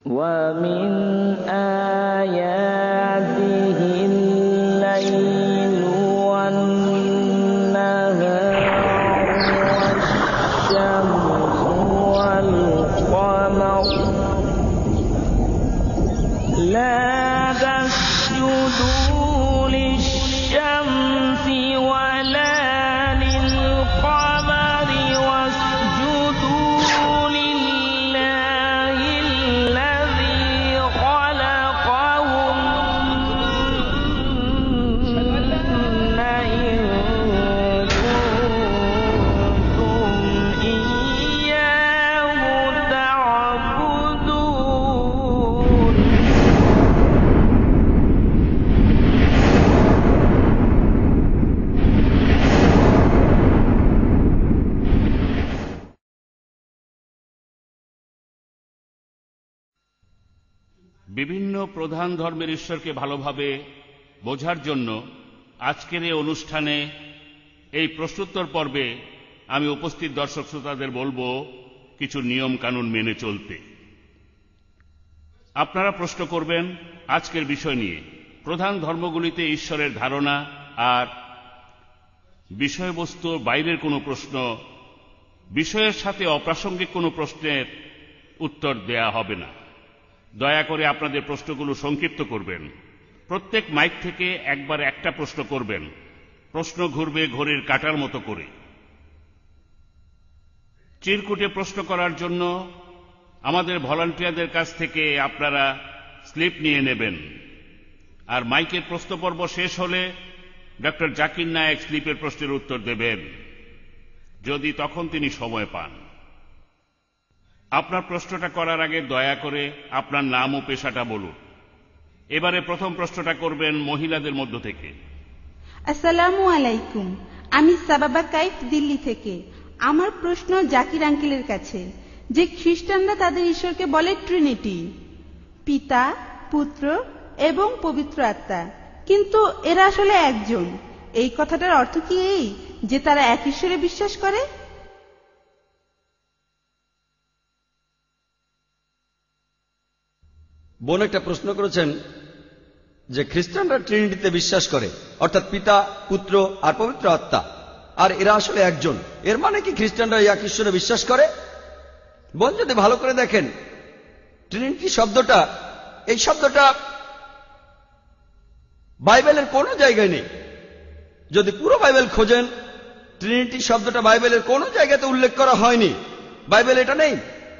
ومن آياته الليل والنهار والشمس والقمر لا تسجدوا للشمس ولا للقمر واسجدوا لله الذي خلقهن إن كنتم إياه تعبدون বিভিন্ন প্রধান ধর্মের ঈশ্বরকে ভালোভাবে বোঝার জন্য আজকের এই অনুষ্ঠানে এই প্রশ্নোত্তর পর্বে আমি উপস্থিত দর্শক শ্রোতাদের বলবো কিছু নিয়ম কানুন মেনে চলতে। আপনারা প্রশ্ন করবেন আজকের বিষয় নিয়ে। প্রধান ধর্মগুলিতে ঈশ্বরের ধারণা আর বিষয়বস্তুর বাইরের কোনো প্রশ্ন, বিষয়ের সাথে অপ্রাসঙ্গিক কোনো প্রশ্নের উত্তর দেয়া হবে না। দয়া করে আপনাদের প্রশ্নগুলো সংক্ষিপ্ত করবেন। প্রত্যেক মাইক থেকে একবার একটা প্রশ্ন করবেন। প্রশ্ন ঘুরবে ঘড়ির কাঁটার মতো করে। চিরকুটে প্রশ্ন করার জন্য আমাদের ভলান্টিয়ারদের কাছ থেকে আপনারা স্লিপ নিয়ে নেবেন। আর মাইকের প্রশ্ন পর্ব শেষ হলে ডক্টর জাকির নায়েক স্লিপের প্রশ্নের উত্তর দেবেন, যদি তখন তিনি সময় পান। আপনার প্রশ্নটা করার আগে দয়া করে আপনার নাম ও পেশাটা বলুন। এবারে প্রথম প্রশ্নটা করবেন মহিলাদের মধ্য থেকে। আসসালামু আলাইকুম, আমি সাবাবা কাইফ, দিল্লি থেকে। আমার প্রশ্ন জাকির আঙ্কেলের কাছে, যে খ্রিস্টানরা তাদের ঈশ্বরকে বলে ট্রিনিটি, পিতা, পুত্র এবং পবিত্র আত্মা, কিন্তু এরা আসলে একজন। এই কথাটার অর্থ কি এই যে তারা এক ঈশ্বরে বিশ্বাস করে? বোন একটা প্রশ্ন করেছেন যে খ্রিস্টানরা ট্রিনিটিতে বিশ্বাস করে, অর্থাৎ পিতা, পুত্র আর পবিত্র আত্মা, আর এরা আসলে একজন। এর মানে কি খ্রিস্টানরা এক ঈশ্বরে বিশ্বাস করে? বোন, যদি ভালো করে দেখেন, ট্রিনিটি শব্দটা, এই শব্দটা বাইবেলের কোনো জায়গায় নেই। যদি পুরো বাইবেল খোঁজেন, ট্রিনিটি শব্দটা বাইবেলের কোনো জায়গাতে উল্লেখ করা হয়নি। বাইবেল এটা নেই,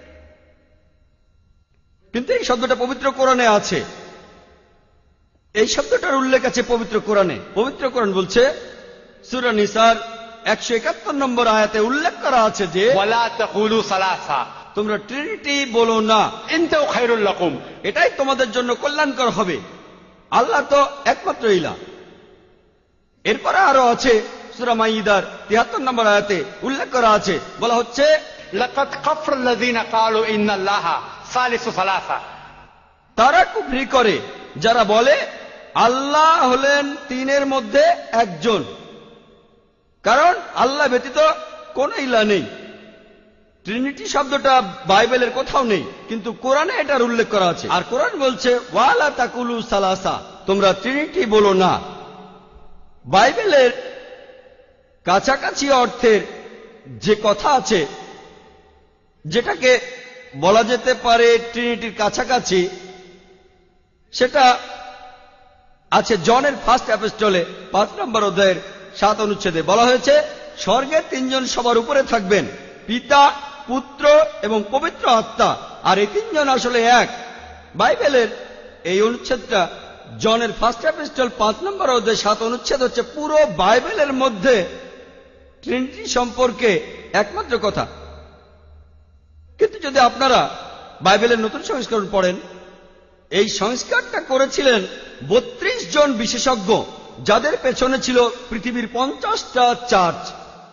কিন্তু এই শব্দটা পবিত্র কোরআনে আছে। এই শব্দটার উল্লেখ আছে পবিত্র কোরআনে। পবিত্র কোরআন বলছে, সূরা নিসার 171 নম্বর আয়াতে উল্লেখ করা আছে যে ওয়ালা তাকুলু সালাসা, তোমরা ট্রিনিটি বলো না, ইনতাও খায়রুল লাকুম, এটাই তোমাদের জন্য কল্যাণকর হবে। আল্লাহ তো একমাত্র ইলাহ। এরপরে আরো আছে, সূরা মাইদার 73 নম্বর আয়াতে উল্লেখ করা আছে, বলা হচ্ছে লাকাদ কাফারাল্লাযীনা ক্বালু ইন্নাল্লাহা সালিসু সালাসা, তারা কুফরি করে যারা বলে আল্লাহ হলেন তিনের মধ্যে একজন, কারণ আল্লাহ ব্যতীত কোন ইলাহ নেই। ট্রিনিটি শব্দটা বাইবেলের কোথাও নেই, কিন্তু কোরআনে এটার উল্লেখ করা আছে। আর কোরআন বলছে ওয়ালা তাকুলু সালাসা, তোমরা ট্রিনিটি বলো না। বাইবেলের কাছাকাছি অর্থের যে কথা আছে, যেটাকে বলা যেতে পারে ট্রিনিটির কাছাকাছি, সেটা আছে জনের ফার্স্ট এপিস্টলে 5 নম্বর অধ্যায়ের 7 অনুচ্ছেদে। বলা হয়েছে, স্বর্গে তিনজন সবার উপরে থাকবেন, পিতা, পুত্র এবং পবিত্র আত্মা, আর এই তিনজন আসলে এক। বাইবেলের এই অনুচ্ছেদটা জনের ফার্স্ট এপিস্টল 5 নম্বর অধ্যায় 7 অনুচ্ছেদ হচ্ছে পুরো বাইবেলের মধ্যে ট্রিনিটি সম্পর্কে একমাত্র কথা। কিন্তু যদি আপনারা বাইবেলের নতুন সংস্করণ পড়েন, এই সংস্কারটা করেছিলেন 32 জন বিশেষজ্ঞ, যাদের পেছনে ছিল পৃথিবীর 50টা চার্চ।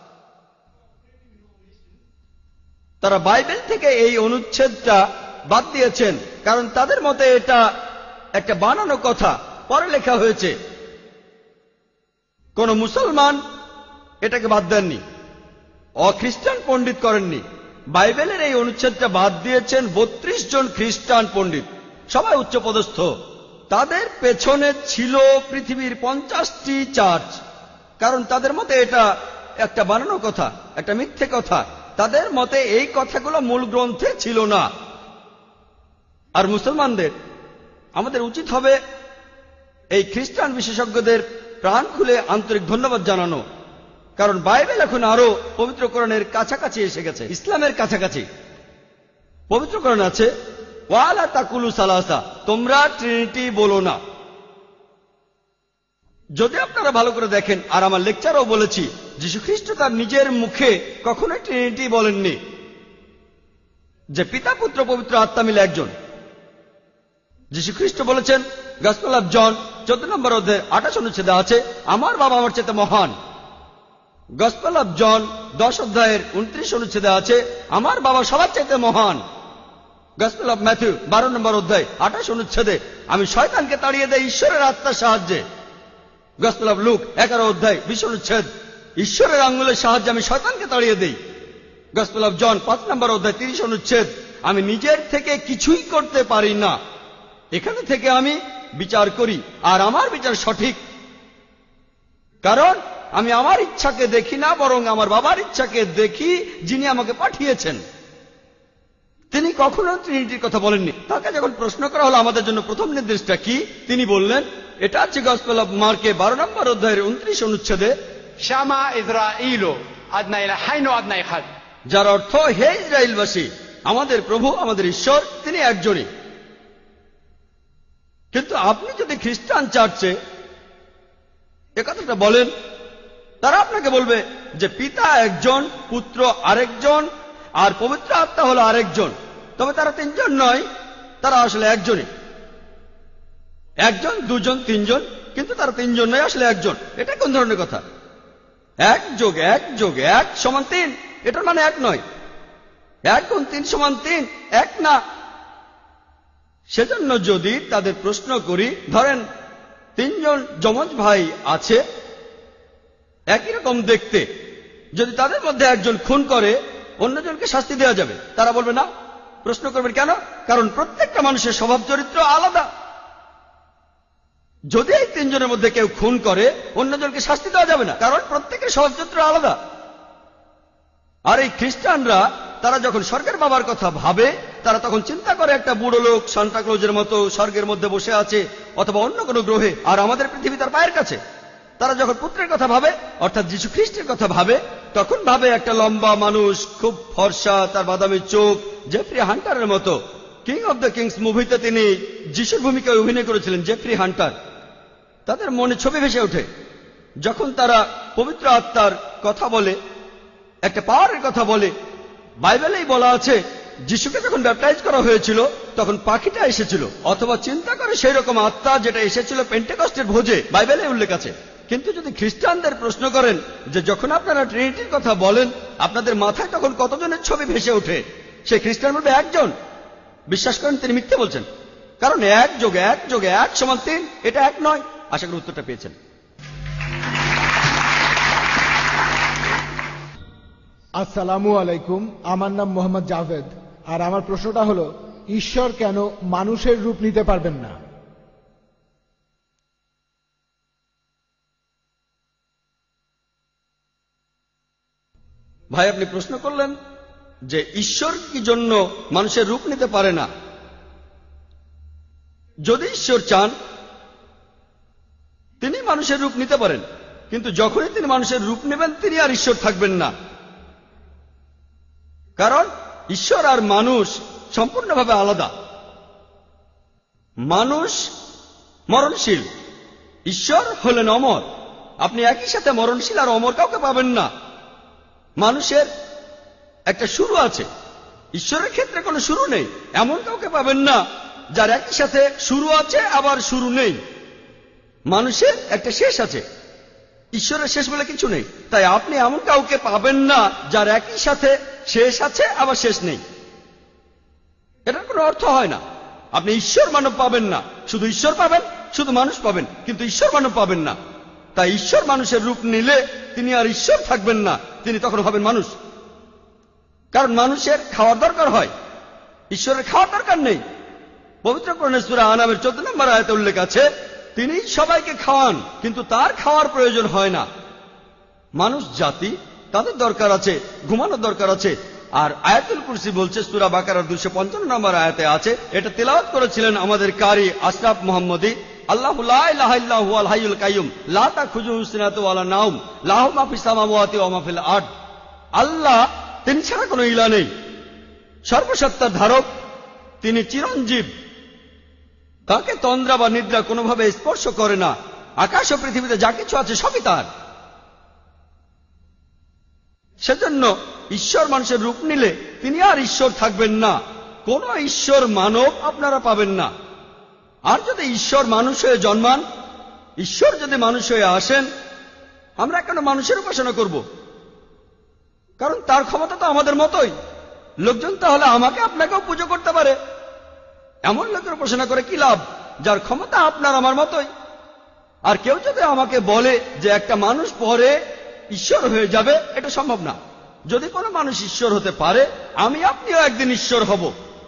তারা বাইবেল থেকে এই অনুচ্ছেদটা বাদ দিয়েছেন, কারণ তাদের মতে এটা একটা বানানো কথা, পরে লেখা হয়েছে। কোন মুসলমান এটাকে বাদ দেননি, অখ্রিস্টান পণ্ডিত করেননি। বাইবেলের এই অনুচ্ছেদটা বাদ দিয়েছেন 32 জন খ্রিস্টান পণ্ডিত, সবাই উচ্চপদস্থ। তাদের পেছনে ছিল পৃথিবীর 50টি চার্চ, কারণ তাদের মতে এটা একটা বানানো কথা, একটা মিথ্যে কথা। তাদের মতে এই কথাগুলো মূল গ্রন্থে ছিল না। আর মুসলমানদের আমাদের উচিত হবে এই খ্রিস্টান বিশেষজ্ঞদের প্রাণ খুলে আন্তরিক ধন্যবাদ জানানো, কারণ বাইবেল এখন আরো পবিত্র কোরআনের কাছাকাছি এসে গেছে, ইসলামের কাছাকাছি। পবিত্র কোরআন আছে ওয়ালা তাকুলু সালাসা, তোমরা ট্রিনিটি বলো না। যদি আপনারা ভালো করে দেখেন, আর আমার লেকচারও বলেছি, যীশু খ্রিস্ট তার নিজের মুখে কখনোই ট্রিনিটি বলেননি, যে পিতা পুত্র পবিত্র আত্মা মিলে একজন। যীশু খ্রিস্ট বলেছেন গসপেল অফ জন 14 নম্বর অধ্যায় 28 অনুচ্ছেদে আছে, আমার বাবা আমার চেয়ে মহান। গসপেল অফ জন 10 অধ্যায়ের 29 অনুচ্ছেদে আছে, আমার বাবা সবার চাইতে মহান। গসপেল অফ ম্যাথিউ 12 নম্বর অধ্যায় 28 অনুচ্ছেদে, আমি শয়তানকে তাড়িয়ে দেই ঈশ্বরের আত্মার সাহায্যে। গসপেল অফ লুক 11 অধ্যায় 20 অনুচ্ছেদ, ঈশ্বরের আঙ্গুলের সাহায্যে আমি শয়তানকে তাড়িয়ে দেই। গসপেল অফ জন 5 নম্বর অধ্যায় 30 অনুচ্ছেদ, আমি নিজের থেকে কিছুই করতে পারি না, এখানে থেকে আমি বিচার করি, আর আমার বিচার সঠিক, কারণ আমি আমার ইচ্ছাকে দেখি না, বরং আমার বাবার ইচ্ছাকে দেখি যিনি আমাকে পাঠিয়েছেন। তিনি কখনো ট্রিনিটির কথা বলেননি। তাকে যখন প্রশ্ন করা হলো আমাদের জন্য প্রথম নির্দেশটা কি, তিনি বললেন, এটা আছে গসপেল অফ মার্কে 12 নম্বর অধ্যায়ের 29 অনুচ্ছেদে, শামা ইসরাঈলু আদনা ইলাহাইন ওয়া আদনা ইখাদ, যার অর্থ হে ইসরায়েলবাসী, আমাদের প্রভু আমাদের ঈশ্বর তিনি একজনই। কিন্তু আপনি যদি খ্রিস্টান চার্চে একথাটা বলেন, তারা আপনাকে বলবে যে পিতা একজন, পুত্র আরেকজন, আর পবিত্র আত্মা হলো আরেকজন। তবে তারা তিনজন নয়, তারা আসলে একজনই। একজন, দুজন, তিনজন, কিন্তু তারা তিনজন নয়, আসলে একজন। এটা কোন ধরনের কথা? 1 যোগ 1 যোগ 1 সমান 3, এটার মানে এক নয়। 1 গুণ 3 সমান 3, এক না। সেজন্য যদি তাদের প্রশ্ন করি, ধরেন 3 জন যমজ ভাই আছে, একই রকম দেখতে, যদি তাদের মধ্যে একজন খুন করে অন্যজনকে শাস্তি দেওয়া যাবে, তারা বলবে না। প্রশ্ন করবেন কেন? কারণ প্রত্যেকটা মানুষের স্বভাব চরিত্র আলাদা। যদি এই 3 জনের মধ্যে কেউ খুন করে অন্যজনকে শাস্তি দেওয়া যাবে না, কারণ প্রত্যেকের স্বভাব চরিত্র আলাদা। আর এই খ্রিস্টানরা তারা যখন স্বর্গের বাবার কথা ভাবে, তারা তখন চিন্তা করে একটা বুড়ো লোক সান্টা ক্লজের মতো স্বর্গের মধ্যে বসে আছে, অথবা অন্য কোনো গ্রহে, আর আমাদের পৃথিবী তার পায়ের কাছে। তারা যখন পুত্রের কথা ভাবে, অর্থাৎ যীশু খ্রিস্টের কথা ভাবে, তখন ভাবে একটা লম্বা মানুষ, খুব ফর্সা, তার বাদামি চোখ, জেফ্রি হান্টারের মতো। কিং অব দ্য কিংস মুভিতে তিনি যিশুর ভূমিকায় অভিনয় করেছিলেন, জেফ্রি হান্টার। তাদের মনে ছবি ভেসে ওঠে যখন তারা পবিত্র আত্মার কথা বলে, একটা পাওয়ারের কথা বলে। বাইবেলেই বলা আছে যিশুকে যখন ব্যাপটাইজ করা হয়েছিল তখন পাখিটা এসেছিল, অথবা চিন্তা করে সেই রকম আত্মা যেটা এসেছিল পেন্টেকস্টের ভোজে, বাইবেলে উল্লেখ আছে। কিন্তু যদি খ্রিস্টানদের প্রশ্ন করেন যে যখন আপনারা ট্রিনিটির কথা বলেন আপনাদের মাথায় তখন কতজনের ছবি ভেসে ওঠে, সেই খ্রিস্টান বলবে একজন। বিশ্বাস করেন তিনি মিথ্যে বলছেন, কারণ 1 যোগ 1 যোগ 1 সমান 3, এটা এক নয়। আশা করি উত্তরটা পেয়েছেন। আসসালামু আলাইকুম, আমার নাম মোহাম্মদ জাভেদ, আর আমার প্রশ্নটা হলো, ঈশ্বর কেন মানুষের রূপ নিতে পারবেন না? ভাই, আপনি প্রশ্ন করলেন যে ঈশ্বর কি জন্য মানুষের রূপ নিতে পারে না। যদি ঈশ্বর চান তিনি মানুষের রূপ নিতে পারেন, কিন্তু যখনই তিনি মানুষের রূপ নেবেন তিনি আর ঈশ্বর থাকবেন না। কারণ ঈশ্বর আর মানুষ সম্পূর্ণভাবে আলাদা। মানুষ মরণশীল, ঈশ্বর হলেন অমর। আপনি একই সাথে মরণশীল আর অমর কাউকে পাবেন না। মানুষের একটা শুরু আছে, ঈশ্বরের ক্ষেত্রে কোনো শুরু নেই। এমন কাউকে পাবেন না যার একই সাথে শুরু আছে আবার শুরু নেই। মানুষের একটা শেষ আছে, ঈশ্বরের শেষ বলে কিছু নেই। তাই আপনি এমন কাউকে পাবেন না যার একই সাথে শেষ আছে আবার শেষ নেই। এটার কোনো অর্থ হয় না। আপনি ঈশ্বর মানব পাবেন না, শুধু ঈশ্বর পাবেন, শুধু মানুষ পাবেন, কিন্তু ঈশ্বর মানব পাবেন না। তাই ঈশ্বর মানুষের রূপ নিলে তিনি আর ঈশ্বর থাকবেন না, তিনি তখন হবেন মানুষ। কারণ মানুষের খাওয়ার দরকার হয়, ঈশ্বরের খাওয়ার দরকার নেই। পবিত্র কোরআনের সূরা আনামের 14 নম্বর আয়াতে উল্লেখ আছে, তিনি সবাইকে খাওয়ান কিন্তু তার খাওয়ার প্রয়োজন হয় না। মানুষ জাতি তাদের দরকার আছে, ঘুমানোর দরকার আছে। আর আয়াতুল কুরসি বলছে সূরা বাকারার 255 নম্বর আয়াতে আছে, এটা তেলাওয়াত করেছিলেন আমাদের কারি আশরাফ মুহাম্মদী, আল্লাহু লা ইলাহা ইল্লা হুয়াল হাইয়ুল কাইয়ুম লা তাখুযুহু সিনাতু ওয়ালা নাওম লাহু মা ফিস সামাওয়াতি ওয়া মা ফিল আরদ। আল্লাহ, তিনি ছাড়া কোনো ইলাহ নেই, সর্বসত্তার ধারক, তিনি চিরঞ্জীব, তাকে তন্দ্রা বা নিদ্রা কোনোভাবে স্পর্শ করে না। আকাশ ও পৃথিবীতে যা কিছু আছে সবই তার। সেজন্য ঈশ্বর মানুষের রূপ নিলে তিনি আর ঈশ্বর থাকবেন না, কোন ঈশ্বর মানব আপনারা পাবেন না। আর যদি ঈশ্বর মানুষ হয়ে জন্মান, ঈশ্বর যদি মানুষ হয়ে আসেন, আমরা কেন মানুষের উপাসনা করব? কারণ তার ক্ষমতা তো আমাদের মতোই। লোকজন তাহলে আমাকে আপনাকেও পুজো করতে পারে। এমন লোকের উপাসনা করে কি লাভ যার ক্ষমতা আপনার আমার মতোই? আর কেউ যদি আমাকে বলে যে একটা মানুষ পরে ঈশ্বর হয়ে যাবে, এটা সম্ভব না। যদি কোনো মানুষ ঈশ্বর হতে পারে, আমি আপনিও একদিন ঈশ্বর হব।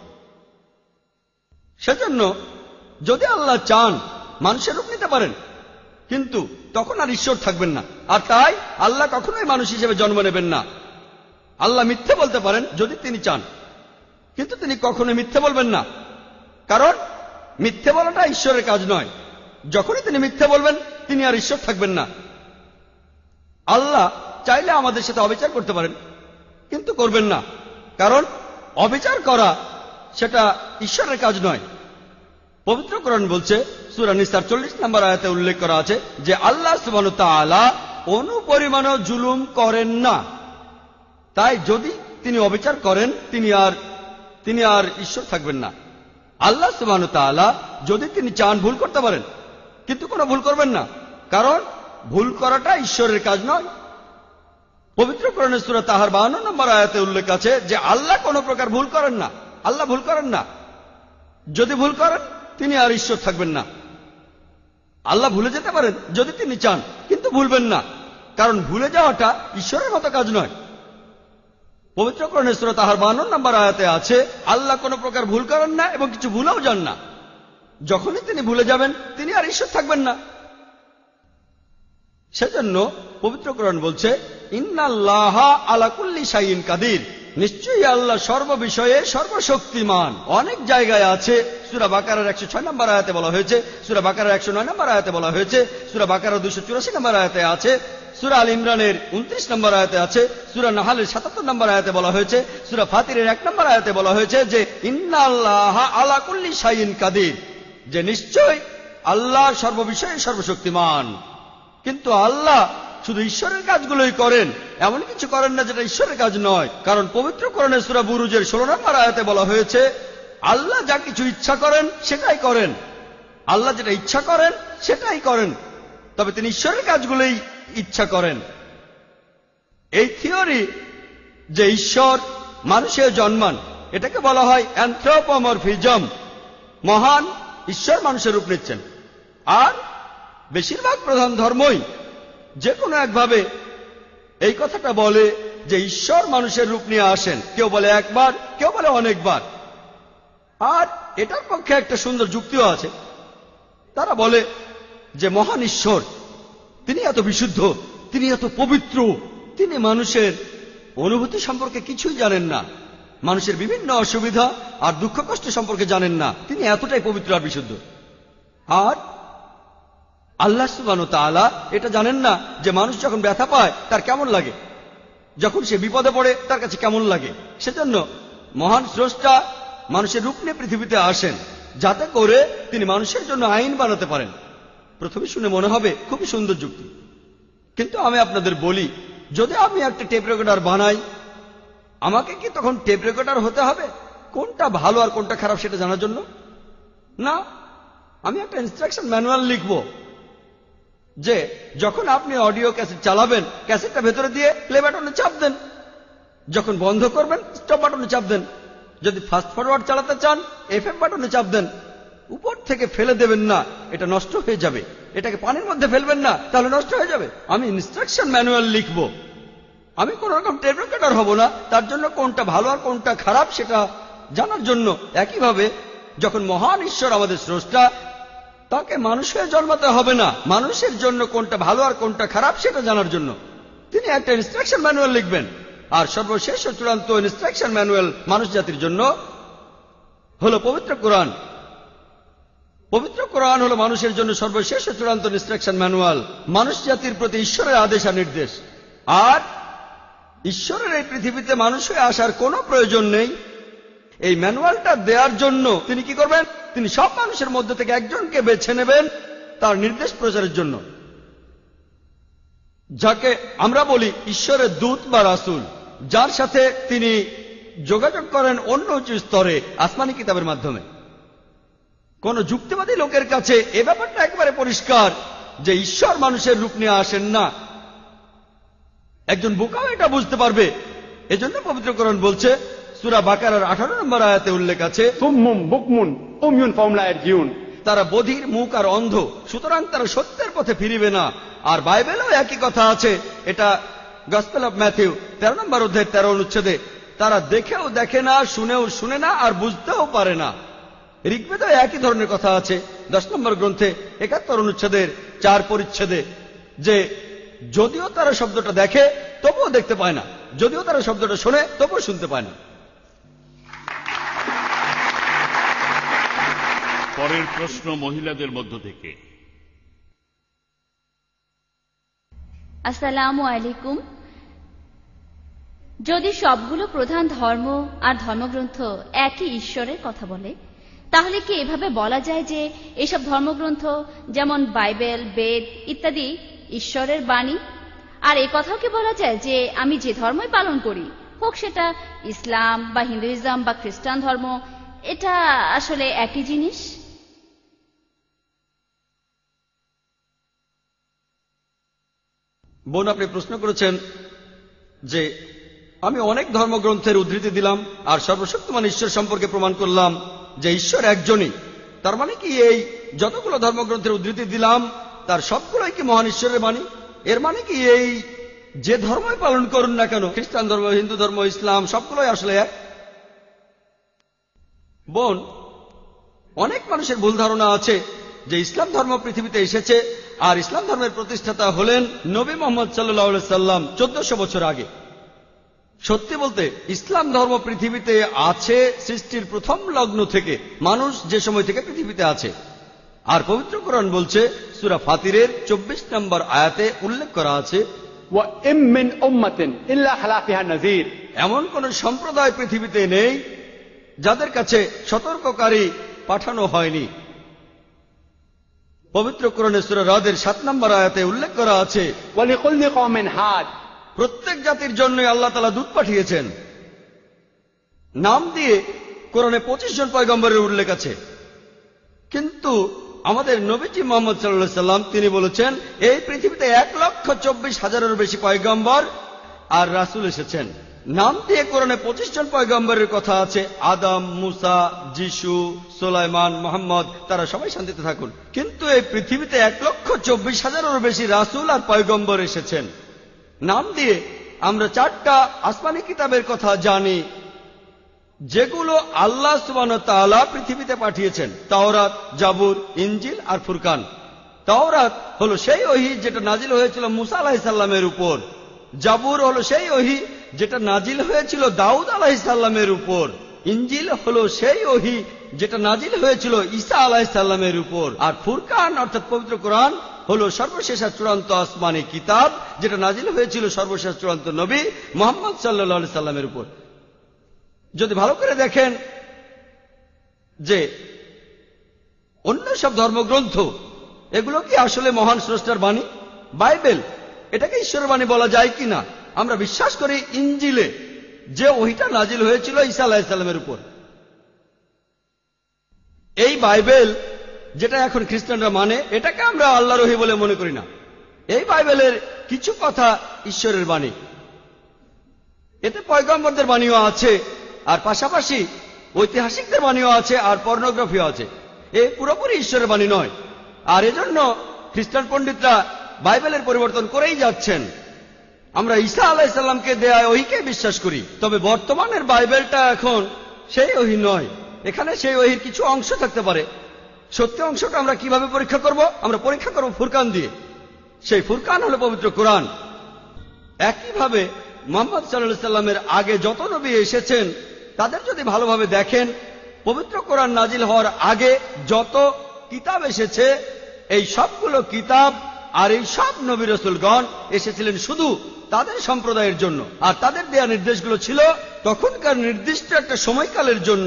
সেজন্য যদি আল্লাহ চান মানুষের রূপ নিতে পারেন, কিন্তু তখন আর ঈশ্বর থাকবেন না। আর তাই আল্লাহ কখনোই মানুষ হিসেবে জন্ম নেবেন না। আল্লাহ মিথ্যে বলতে পারেন যদি তিনি চান, কিন্তু তিনি কখনোই মিথ্যে বলবেন না, কারণ মিথ্যে বলাটা ঈশ্বরের কাজ নয়। যখনই তিনি মিথ্যে বলবেন, তিনি আর ঈশ্বর থাকবেন না। আল্লাহ চাইলে আমাদের সাথে অবিচার করতে পারেন, কিন্তু করবেন না, কারণ অবিচার করা সেটা ঈশ্বরের কাজ নয়। পবিত্র কোরআন বলছে, সূরা নিসার 40 নম্বর আয়াতে উল্লেখ করা আছে যে আল্লাহ সুবহানাহু ওয়া তাআলা অনুপরিমাণও জুলুম করেন না। তাই যদি তিনি অবিচার করেন, তিনি আর ঈশ্বর থাকবেন না। আল্লাহ সুবহানাহু ওয়া তাআলা যদি তিনি চান ভুল করতে পারেন, কিন্তু কোনো ভুল করবেন না, কারণ ভুল করাটা ঈশ্বরের কাজ নয়। পবিত্র কোরআনের সূরা তাহার 52 নম্বর আয়াতে উল্লেখ আছে যে আল্লাহ কোনো প্রকার ভুল করেন না। আল্লাহ ভুল করেন না। যদি ভুল করেন, তিনি আর ঈশ্বর থাকবেন না। আল্লাহ ভুলে যেতে পারেন যদি তিনি চান, কিন্তু ভুলবেন না, কারণ ভুলে যাওয়াটা ঈশ্বরের মতো কাজ নয়। পবিত্র কোরআনের সূরা তাহার 52 নম্বর আয়াতে আছে, আল্লাহ কোনো প্রকার ভুল করেন না এবং কিছু ভুলেও যান না। যখনই তিনি ভুলে যাবেন, তিনি আর ঈশ্বর থাকবেন না। সেজন্য পবিত্র কোরআন বলছে, ইন্নাল্লাহা আলা কুল্লি শাইইন কাদির, নিশ্চয়ই আল্লাহ সর্ববিষয়ে সর্বশক্তিমান। অনেক জায়গায় আছে, সূরা বাকারার 106 নম্বর আয়াতে বলা হয়েছে, সূরা বাকারার 109 নম্বর আয়াতে বলা হয়েছে, সূরা বাকারার 284 নম্বর আয়াতে আছে, সূরা আল ইমরানের 29 নম্বর আয়াতে আছে, সূরা নাহালের 77 নম্বর আয়াতে বলা হয়েছে, সূরা ফাতিরের 1 নম্বর আয়াতে বলা হয়েছে যে ইন্নাল্লাহা আলা কুল্লি শাইইন কাদির, যে নিশ্চয় আল্লাহ সর্ববিষয়ে সর্বশক্তিমান। কিন্তু আল্লাহ শুধু ঈশ্বরের কাজগুলোই করেন, এমন কিছু করেন না যেটা ঈশ্বরের কাজ নয়। কারণ পবিত্র কোরআনের সূরা বুরুজের 16 নম্বর আয়াতে বলা হয়েছে, আল্লাহ যা কিছু ইচ্ছা করেন সেটাই করেন। আল্লাহ যেটা ইচ্ছা করেন সেটাই করেন, তবে তিনি ঈশ্বরের কাজগুলোই ইচ্ছা করেন। এই থিওরি যে ঈশ্বর মানুষের জন্মান, এটাকে বলা হয় অ্যানথ্রোপোমরফিজম। মহান ঈশ্বর মানুষের রূপ নিচ্ছেন। আর বেশিরভাগ প্রধান ধর্মই যে কোনো একভাবে এই কথাটা বলে যে ঈশ্বর মানুষের রূপ নিয়ে আসেন। কেউ বলে একবার, কেউ বলে অনেকবার। আর এটার পক্ষে একটা সুন্দর যুক্তিও আছে। তারা বলে যে মহান ঈশ্বর, তিনি এত বিশুদ্ধ, তিনি এত পবিত্র, তিনি মানুষের অনুভূতি সম্পর্কে কিছুই জানেন না, মানুষের বিভিন্ন অসুবিধা আর দুঃখ কষ্ট সম্পর্কে জানেন না, তিনি এতটাই পবিত্র আর বিশুদ্ধ। আর আল্লাহ সুবহানাহু ওয়া তাআলা এটা জানেন না যে মানুষ যখন ব্যথা পায় তার কেমন লাগে, যখন সে বিপদে পড়ে তার কাছে কেমন লাগে। সেজন্য মহান স্রষ্টা মানুষের রূপ নিয়ে পৃথিবীতে আসেন, যাতে করে তিনি মানুষের জন্য আইন বানাতে পারেন। প্রথমে শুনে মনে হবে খুবই সুন্দর যুক্তি, কিন্তু আমি আপনাদের বলি, যদি আমি একটা টেপ রেকর্ডার বানাই, আমাকে কি তখন টেপ রেকর্ডার হতে হবে কোনটা ভালো আর কোনটা খারাপ সেটা জানার জন্য? না, আমি একটা ইনস্ট্রাকশন ম্যানুয়াল লিখব যে যখন আপনি অডিও ক্যাসেট চালাবেন, ক্যাসেটটা ভেতরে দিয়ে প্লে বাটনে চাপ দেন, যখন বন্ধ করবেন স্টপ বাটনে চাপ দেন, যদি ফাস্ট ফরওয়ার্ড চালাতে চান এফএম বাটনে চাপ দেন। উপর থেকে ফেলে দেবেন না, এটা নষ্ট হয়ে যাবে। এটাকে পানির মধ্যে ফেলবেন না, তাহলে নষ্ট হয়ে যাবে। আমি ইনস্ট্রাকশন ম্যানুয়াল লিখব আমি কোন রকম টেপ রেকর্ডার হব না, তার জন্য কোনটা ভালো আর কোনটা খারাপ সেটা জানার জন্য। একইভাবে যখন মহান ঈশ্বর আমাদের স্রষ্টা, তাকে মানুষ হয়ে জন্মাতে হবে না মানুষের জন্য কোনটা ভালো আর কোনটা খারাপ সেটা জানার জন্য। তিনি একটা ইনস্ট্রাকশন ম্যানুয়াল লিখবেন, আর সর্বশেষ ও চূড়ান্ত ইনস্ট্রাকশন ম্যানুয়াল মানুষ জাতির জন্য হলো পবিত্র কোরআন। পবিত্র কোরআন হলো মানুষের জন্য সর্বশেষ ও চূড়ান্ত ইনস্ট্রাকশন ম্যানুয়াল, মানুষ জাতির প্রতি ঈশ্বরের আদেশ আর নির্দেশ। আর ঈশ্বরের এই পৃথিবীতে মানুষ হয়ে আসার কোনো প্রয়োজন নেই। এই ম্যানুয়ালটা দেওয়ার জন্য তিনি কি করবেন? তিনি সব মানুষের মধ্যে থেকে একজনকে বেছে নেবেন তার নির্দেশ প্রচারের জন্য, যাকে আমরা বলি ঈশ্বরের দূত বা রাসূল, যার সাথে তিনি যোগাযোগ করেন অন্য উঁচু স্তরে আসমানি কিতাবের মাধ্যমে। কোন যুক্তিবাদী লোকের কাছে এ ব্যাপারটা একেবারে পরিষ্কার যে ঈশ্বর মানুষের রূপ নিয়ে আসেন না। একজন বোকাও এটা বুঝতে পারবে। এজন্য পবিত্র কোরআন বলছে, সূরা বাকারার 18 নম্বর আয়াতে উল্লেখ আছে, সুম্মুম বুকমুন উময়ুন ফাহুম লা ইয়ারজিউন। তারা বধির, মুখ আর অন্ধ, সুতরাং তারা সত্যের পথে ফিরিবে না। আর বাইবেলেও একই কথা আছে, এটা গসপেল অফ ম্যাথিউ 13 নম্বর অধ্যায় 13 অনুচ্ছেদে, তারা দেখেও দেখে না, শুনেও শুনে না, আর বুঝতেও পারে না। ঋগ্বেদে একই ধরনের কথা আছে 10 নম্বর গ্রন্থে 71 অনুচ্ছেদের 4 পরিচ্ছেদে, যে যদিও তারা শব্দটা দেখে তবুও দেখতে পায় না, যদিও তারা শব্দটা শোনে তবুও শুনতে পায় না। পরের প্রশ্ন মহিলাদের মধ্য থেকে। আসসালামু আলাইকুম। যদি সবগুলো প্রধান ধর্ম আর ধর্মগ্রন্থ একই ঈশ্বরের কথা বলে, তাহলে কি এভাবে বলা যায় যে এসব ধর্মগ্রন্থ যেমন বাইবেল, বেদ ইত্যাদি ঈশ্বরের বাণী? আর এ কথাও কি বলা যায় যে আমি যে ধর্মই পালন করি, হোক সেটা ইসলাম বা হিন্দুইজম বা খ্রিস্টান ধর্ম, এটা আসলে একই জিনিস? বোন, আপনি প্রশ্ন করেছেন যে আমি অনেক ধর্মগ্রন্থের উদ্ধৃতি দিলাম আর সর্বশক্তিমান ঈশ্বর সম্পর্কে প্রমাণ করলাম যে ঈশ্বর একজনই। তার মানে কি এই যতগুলো ধর্মগ্রন্থের উদ্ধৃতি দিলাম তার সবগুলোই কি মহান ঈশ্বরের বাণী? এর মানে কি এই যে ধর্মই পালন করুন না কেন, খ্রিস্টান ধর্ম, হিন্দু ধর্ম, ইসলাম, সবগুলোই আসলে এক? বোন, অনেক মানুষের ভুল ধারণা আছে যে ইসলাম ধর্ম পৃথিবীতে এসেছে আর ইসলাম ধর্মের প্রতিষ্ঠাতা হলেন নবী মুহাম্মদ সাল্লাল্লাহু আলাইহি সাল্লাম 1400 বছর আগে। সত্যি বলতে ইসলাম ধর্ম পৃথিবীতে আছে সৃষ্টির প্রথম লগ্ন থেকে, মানুষ যে সময় থেকে পৃথিবীতে আছে। আর পবিত্র কোরআন বলছে, সূরা ফাতিরের 24 নম্বর আয়াতে উল্লেখ করা আছে, ওয়া ইম মিন উম্মাতিন ইল্লা খালা ফিহা নাযীর। এমন কোন সম্প্রদায় পৃথিবীতে নেই যাদের কাছে সতর্ককারী পাঠানো হয়নি। পবিত্র কোরআনে সূরা রাদের 7 নম্বর আয়াতে উল্লেখ করা আছে, ওয়া লিকুল্লি কওমিন হাদ। প্রত্যেক জাতির জন্য আল্লাহ তাআলা দূত পাঠিয়েছেন। নাম দিয়ে কোরআনে 25 জন পয়গম্বরের উল্লেখ আছে, কিন্তু আমাদের নবীজি মুহাম্মদ সাল্লাল্লাহু আলাইহি সাল্লাম তিনি বলেছেন এই পৃথিবীতে 1,24,000-এরও বেশি পয়গম্বর আর রাসূল এসেছেন। নাম দিয়ে কোরআনে 25 জন পয়গম্বরের কথা আছে, আদম, মুসা, যিশু, সুলাইমান, মুহাম্মদ, তারা সবাই শান্তিতে থাকুন। কিন্তু এই পৃথিবীতে 1,24,000-এরও বেশি রাসূল আর পয়গম্বর এসেছেন। নাম দিয়ে আমরা 4টা আসমানি কিতাবের কথা জানি যেগুলো আল্লাহ সুবহানাহু ওয়া তাআলা পৃথিবীতে পাঠিয়েছেন, তাওরাত, জাবুর, ইনজিল আর ফুরকান। তাওরাত হলো সেই ওহী যেটা নাজিল হয়েছিল মুসা আলাইহিস সালামের উপর। জাবুর হলো সেই ওহী যেটা নাজিল হয়েছিল দাউদ আলাইহিস সালামের উপর। ইনজিল হলো সেই ওহী যেটা নাজিল হয়েছিল ঈসা আলাইহিস সালামের উপর। আর ফুরকান অর্থাৎ পবিত্র কোরআন হলো সর্বশেষ আর চূড়ান্ত আসমানি কিতাব যেটা নাজিল হয়েছিল সর্বশেষ চূড়ান্ত নবী মুহাম্মদ সাল্লাল্লাহু আলাইহি সাল্লামের উপর। যদি ভালো করে দেখেন যে অন্য সব ধর্মগ্রন্থ এগুলো কি আসলে মহান স্রষ্টার বাণী? বাইবেল এটাকে ঈশ্বরের বাণী বলা যায় কিনা? আমরা বিশ্বাস করি ইনজিলে যে ওহিটা নাজিল হয়েছিল ঈসা আলাইহিস সালামের উপর। এই বাইবেল যেটা এখন খ্রিস্টানরা মানে, এটাকে আমরা আল্লাহর ওহী বলে মনে করি না। এই বাইবেলের কিছু কথা ঈশ্বরের বাণী, এতে পয়গম্বরদের বাণীও আছে, আর পাশাপাশি ঐতিহাসিকদের বাণীও আছে, আর পর্নোগ্রাফিও আছে। এ পুরোপুরি ঈশ্বরের বাণী নয়। আর এজন্য খ্রিস্টান পণ্ডিতরা বাইবেলের পরিবর্তন করেই যাচ্ছেন। আমরা ঈসা আলাইহিসসালামকে দেয়া ওহীকে বিশ্বাস করি, তবে বর্তমানের বাইবেলটা এখন সেই ওহী নয়। এখানে সেই ওহীর কিছু অংশ থাকতে পারে। সত্যি অংশটা আমরা কিভাবে পরীক্ষা করব? আমরা পরীক্ষা করব ফুরকান দিয়ে। সেই ফুরকান হলো পবিত্র কোরআন। একইভাবে মুহাম্মদ সাল্লাল্লাহু আলাইহি সাল্লামের আগে যত নবী এসেছেন তাদের যদি ভালোভাবে দেখেন, পবিত্র কোরআন নাজিল হওয়ার আগে যত কিতাব এসেছে, এই সবগুলো কিতাব আর এই সব নবী রাসূলগণ এসেছিলেন শুধু তাদের সম্প্রদায়ের জন্য, আর তাদের দেয়া নির্দেশগুলো ছিল তখনকার নির্দিষ্ট একটা সময়কালের জন্য।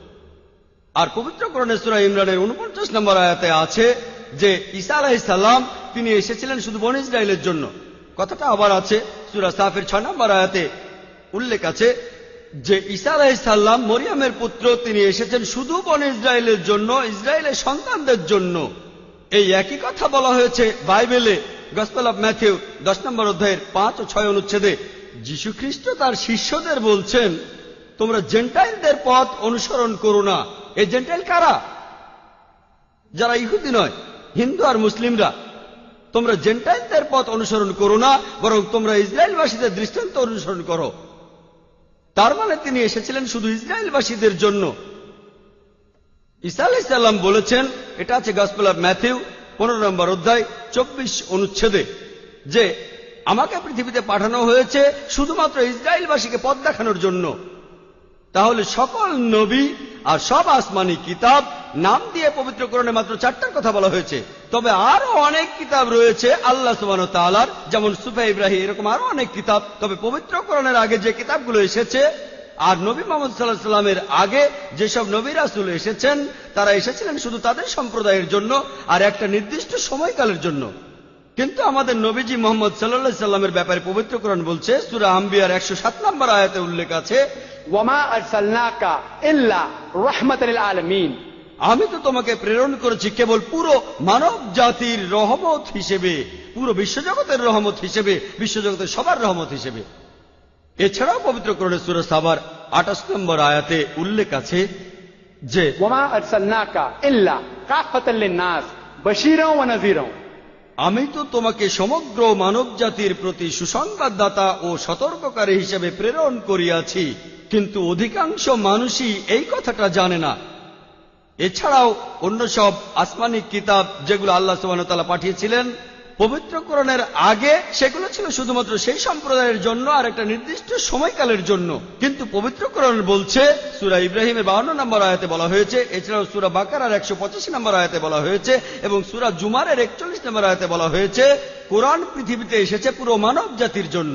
আর পবিত্র কোরআনে সূরা ইমরানের 49 নম্বর আয়াতে আছে যে ঈসা আলাইহিস সালাম তিনি এসেছিলেন শুধু বনী ইসরাইলের জন্য। কথাটা আবার আছে সূরা সাফের 6 নম্বর আয়াতে উল্লেখ আছে যে ঈসা আলাইহিস সালাম মরিয়মের পুত্র, তিনি এসেছেন শুধু বনী ইসরাইলের জন্য, ইসরায়েলের সন্তানদের জন্য। এই একই কথা বলা হয়েছে বাইবেলে গসপেল অফ ম্যাথিউ 10 নম্বর অধ্যায়ের 5 ও 6 অনুচ্ছেদে। যীশু খ্রিস্ট তার শিষ্যদের বলছেন, তোমরা জেন্টাইলদের পথ অনুসরণ করো না। এই জেন্টাইল কারা? যারা ইহুদি নয়, হিন্দু আর মুসলিমরা। তোমরা জেন্টাইলদের পথ অনুসরণ করো না, বরং তোমরা ইসরায়েলবাসীদের দৃষ্টান্ত অনুসরণ করো। তার মানে তিনি এসেছিলেন শুধু ইসরায়েলবাসীদের জন্য। ঈসা আলাইহিস সালাম বলেছেন, এটা আছে গসপেল অফ ম্যাথিউ 15 নম্বর অধ্যায় 24 অনুচ্ছেদে, যে আমাকে পৃথিবীতে পাঠানো হয়েছে শুধুমাত্র ইসরায়েলবাসীকে পথ দেখানোর জন্য। তাহলে সকল নবী আর সব আসমানি কিতাব নাম দিয়ে পবিত্র কোরআনে মাত্র 4টার কথা বলা হয়েছে। তবে আরো অনেক কিতাব রয়েছে আল্লাহ সুবহানাহু ওয়া তাআলার, যেমন সুফে ইব্রাহিম, এরকম আরো অনেক কিতাব। তবে পবিত্র কোরআনের আগে যে কিতাবগুলো এসেছে আর নবী মুহাম্মদ সাল্লাল্লাহু আলাইহি ওয়াসাল্লামের আগে যেসব নবী রাসূল এসেছেন, তারা এসেছিলেন শুধু তাদের সম্প্রদায়ের জন্য আর একটা নির্দিষ্ট সময়কালের জন্য। কিন্তু আমাদের নবীজি মুহাম্মদ সাল্লাল্লাহু আলাইহি ওয়াসাল্লামের ব্যাপারে পবিত্র কোরআন বলছে, সূরা আম্বিয়ার 107 নম্বর আয়াতে উল্লেখ আছে, ওয়ামা আরসালনাকা ইল্লা রাহমাতাল লিল আলামিন। আমি তো তোমাকে প্রেরণ করেছি কেবল পুরো মানব জাতির রহমত হিসেবে, পুরো বিশ্বজগতের রহমত হিসেবে, বিশ্বজগতের সবার রহমত হিসেবে। এছাড়াও পবিত্র কোরআনের সূরা সাবার 28 নম্বর আয়াতে উল্লেখ আছে যে ওয়ামা আরসালনাকা ইল্লা কাফাতাল লিন-নাস বাশীরাও ওয়া নাযীরাও। আমি তো তোমাকে সমগ্র মানব জাতির প্রতি সুসংবাদদাতা ও সতর্ককারী হিসেবে প্রেরণ করিয়াছি, কিন্তু অধিকাংশ মানুষই এই কথাটা জানে না। এছাড়াও অন্য সব আসমানি কিতাব যেগুলো আল্লাহ সুবহানাহু ওয়া তাআলা পাঠিয়েছিলেন পবিত্র কোরআনের আগে, সেগুলো ছিল শুধুমাত্র সেই সম্প্রদায়ের জন্য আর একটা নির্দিষ্ট সময়কালের জন্য। কিন্তু পবিত্র কোরআন বলছে, সূরা ইব্রাহিমের 52 নম্বর আয়াতে বলা হয়েছে, এছাড়াও সূরা বাকারার 185 নম্বর আয়াতে বলা হয়েছে এবং সূরা জুমারের 41 নম্বর আয়াতে বলা হয়েছে, কোরআন পৃথিবীতে এসেছে পুরো মানব জাতির জন্য।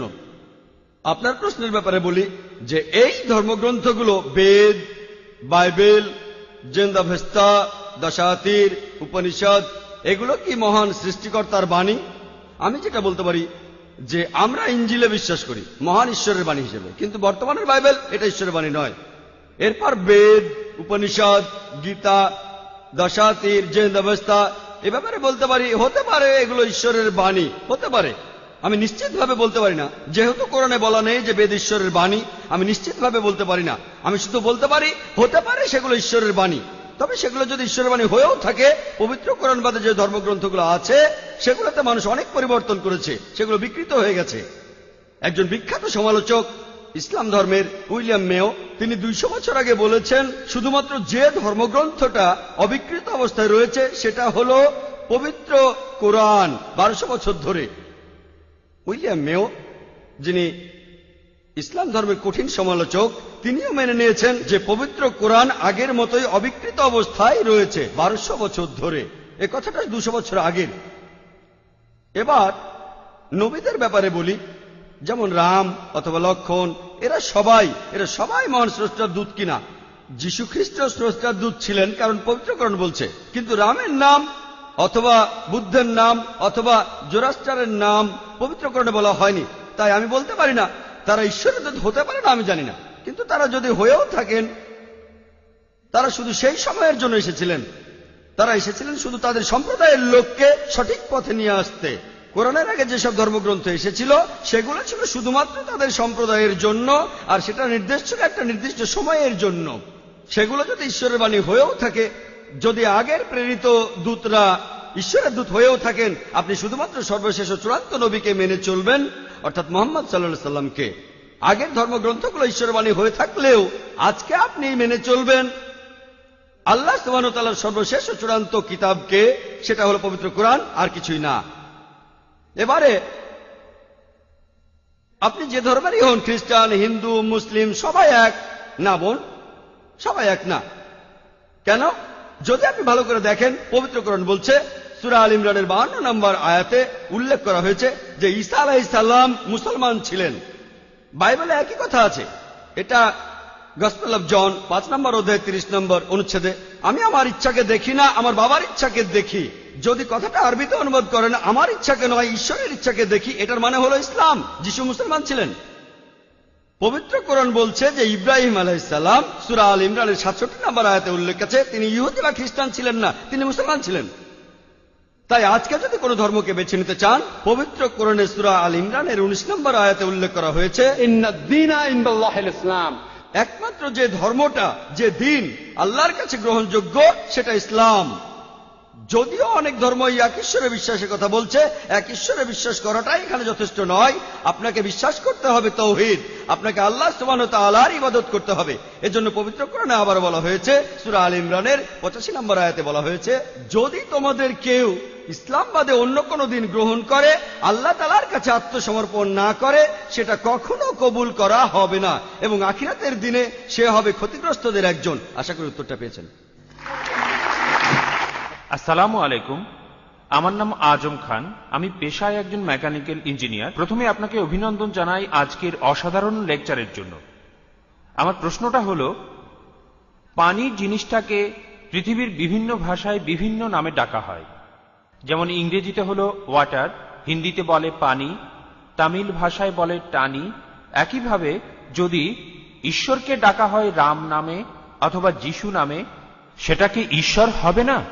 আপনার প্রশ্নের ব্যাপারে বলি যে এই ধর্মগ্রন্থগুলো বেদ, বাইবেল, জেন্দাভেস্তা, দশাতির, উপনিষদ, এগুলো কি মহান সৃষ্টিকর্তার বাণী? আমি যেটা বলতে পারি যে আমরা ইঞ্জিলে বিশ্বাস করি মহান ঈশ্বরের বাণী হিসেবে, কিন্তু বর্তমানের বাইবেল এটা ঈশ্বরের বাণী নয়। এরপর বেদ, উপনিষদ, গীতা, দশাতির, জেন্দাভেস্তা, এ ব্যাপারে বলতে পারি হতে পারে এগুলো ঈশ্বরের বাণী, হতে পারে। আমি নিশ্চিতভাবে বলতে পারি না, যেহেতু কোরআনে বলা নেই যে বেদ ঈশ্বরের বাণী, আমি নিশ্চিতভাবে বলতে পারি না। আমি শুধু বলতে পারি হতে পারে সেগুলো ঈশ্বরের বাণী। তবে সেগুলো যদি ঈশ্বরের বাণী হয়েও থাকে, পবিত্র কোরআন বাদে যে ধর্মগ্রন্থগুলো আছে সেগুলোতে মানুষ অনেক পরিবর্তন করেছে, সেগুলো বিকৃত হয়ে গেছে। একজন বিখ্যাত সমালোচক ইসলাম ধর্মের উইলিয়াম মেও, তিনি 200 বছর আগে বলেছেন শুধুমাত্র যে ধর্মগ্রন্থটা অবিকৃত অবস্থায় রয়েছে সেটা হলো পবিত্র কোরআন। 1200 বছর ধরে উইলিয়াম মেও, যিনি ইসলাম ধর্মের কঠিন সমালোচক, তিনিও মেনে নিয়েছেন যে পবিত্র কোরআন আগের মতোই অবিকৃত অবস্থায় রয়েছে 1200 বছর ধরে। এ কথাটা 200 বছর আগের। এবার নবীদের ব্যাপারে বলি, যেমন রাম অথবা লক্ষণ, এরা সবাই মহান স্রষ্টার দূত কিনা? যীশু খ্রিস্ট স্রষ্টার দূত ছিলেন, কারণ পবিত্র কোরআন বলছে। কিন্তু রামের নাম অথবা বুদ্ধের নাম অথবা জোরাস্টারের নাম পবিত্র কোরআনে বলা হয়নি। তাই আমি বলতে পারি না তারা ঈশ্বরের দূত হতে পারে না, আমি জানি না। কিন্তু তারা যদি হয়েও থাকেন, তারা শুধু সেই সময়ের জন্য এসেছিলেন। তারা এসেছিলেন শুধু তাদের সম্প্রদায়ের লোককে সঠিক পথে নিয়ে আসতে। কোরআনের আগে যেসব ধর্মগ্রন্থ এসেছিল সেগুলো ছিল শুধুমাত্র তাদের সম্প্রদায়ের জন্য, আর সেটা নির্দেশ ছিল একটা নির্দিষ্ট সময়ের জন্য। সেগুলো যদি ঈশ্বরের বাণী হয়েও থাকে, যদি আগের প্রেরিত দূতরা ঈশ্বরের দূত হয়েও থাকেন, আপনি শুধুমাত্র সর্বশেষ ও চূড়ান্ত নবীকে মেনে চলবেন অর্থাৎ মোহাম্মদ সাল্লাল্লাহু সাল্লামকে। আগের ধর্মগ্রন্থগুলো ঈশ্বরের বাণী হয়ে থাকলেও আজকে আপনি মেনে চলবেন আল্লাহ সুবহানাহু ওয়া তাআলার সর্বশেষ ও চূড়ান্ত কিতাবকে, সেটা হলো পবিত্র কোরআন, আর কিছুই না। এবারে আপনি যে ধর্মেরই হন, খ্রিস্টান, হিন্দু, মুসলিম, সবাই এক না বোন, সবাই এক না। কেন? যদি আপনি ভালো করে দেখেন, পবিত্র কোরআন বলছে, সূরা আল ইমরানের 52 নম্বর আয়াতে উল্লেখ করা হয়েছে যে ঈসা আলাইহিস সালাম মুসলমান ছিলেন। বাইবেলে একই কথা আছে। এটা গসপেল অফ জন 5 নম্বর অধ্যায় 30 নম্বর অনুচ্ছেদে, আমি আমার ইচ্ছাকে দেখি না, আমার বাবার ইচ্ছাকে দেখি। যদি কথাটা আরবিতে অনুবাদ করেন, আমার ইচ্ছাকে নয় ঈশ্বরের ইচ্ছাকে দেখি, এটার মানে হলো ইসলাম। যিশু মুসলমান ছিলেন। পবিত্র কোরআন বলছে যে ইব্রাহিম আলাইহিস সালাম, সূরা আল ইমরানের 67 নম্বর আয়াতে উল্লেখ আছে, তিনি ইহুদি বা খ্রিস্টান ছিলেন না, তিনি মুসলমান ছিলেন। তাই আজকে যদি কোনো ধর্মকে বেছে নিতে চান, পবিত্র কোরআনের সূরা আল ইমরানের 19 নম্বর আয়াতে উল্লেখ করা হয়েছে, ইন্নাদ-দীনা ইনদাল্লাহিল ইসলাম। একমাত্র যে ধর্মটা, যে দিন আল্লাহর কাছে গ্রহণযোগ্য, সেটা ইসলাম। যদিও অনেক ধর্ম এক ঈশ্বরে বিশ্বাসের কথা বলছে, এক ঈশ্বরে বিশ্বাস করাটাই এখানে যথেষ্ট নয়। আপনাকে বিশ্বাস করতে হবে তাওহীদ, আপনাকে আল্লাহ সুবহানাহু ওয়া তাআলার ইবাদত করতে হবে। এজন্য পবিত্র কোরআনে আবার বলা হয়েছে, সূরা আল ইমরানের 85 নম্বর আয়াতে বলা হয়েছে, যদি তোমাদের কেউ ইসলাম বাদে অন্য কোনো দিন গ্রহণ করে, আল্লাহ তাআলার কাছে আত্মসমর্পণ না করে, সেটা কখনো কবুল করা হবে না, এবং আখিরাতের দিনে সে হবে ক্ষতিগ্রস্তদের একজন। আশা করি উত্তরটা পেয়েছেন। আসসালামু আলাইকুম, আমার নাম আজম খান, আমি পেশায় একজন মেকানিক্যাল ইঞ্জিনিয়ার। প্রথমে আপনাকে অভিনন্দন জানাই আজকের অসাধারণ লেকচারের জন্য। আমার প্রশ্নটা হলো, পানি জিনিসটাকে পৃথিবীর বিভিন্ন ভাষায় বিভিন্ন নামে ডাকা হয়, যেমন ইংরেজিতে হলো ওয়াটার, হিন্দিতে বলে পানি, তামিল ভাষায় বলে টানি। একইভাবে যদি ঈশ্বরকে ডাকা হয় রাম নামে অথবা যিশু নামে, সেটা কি ঈশ্বর হবে না?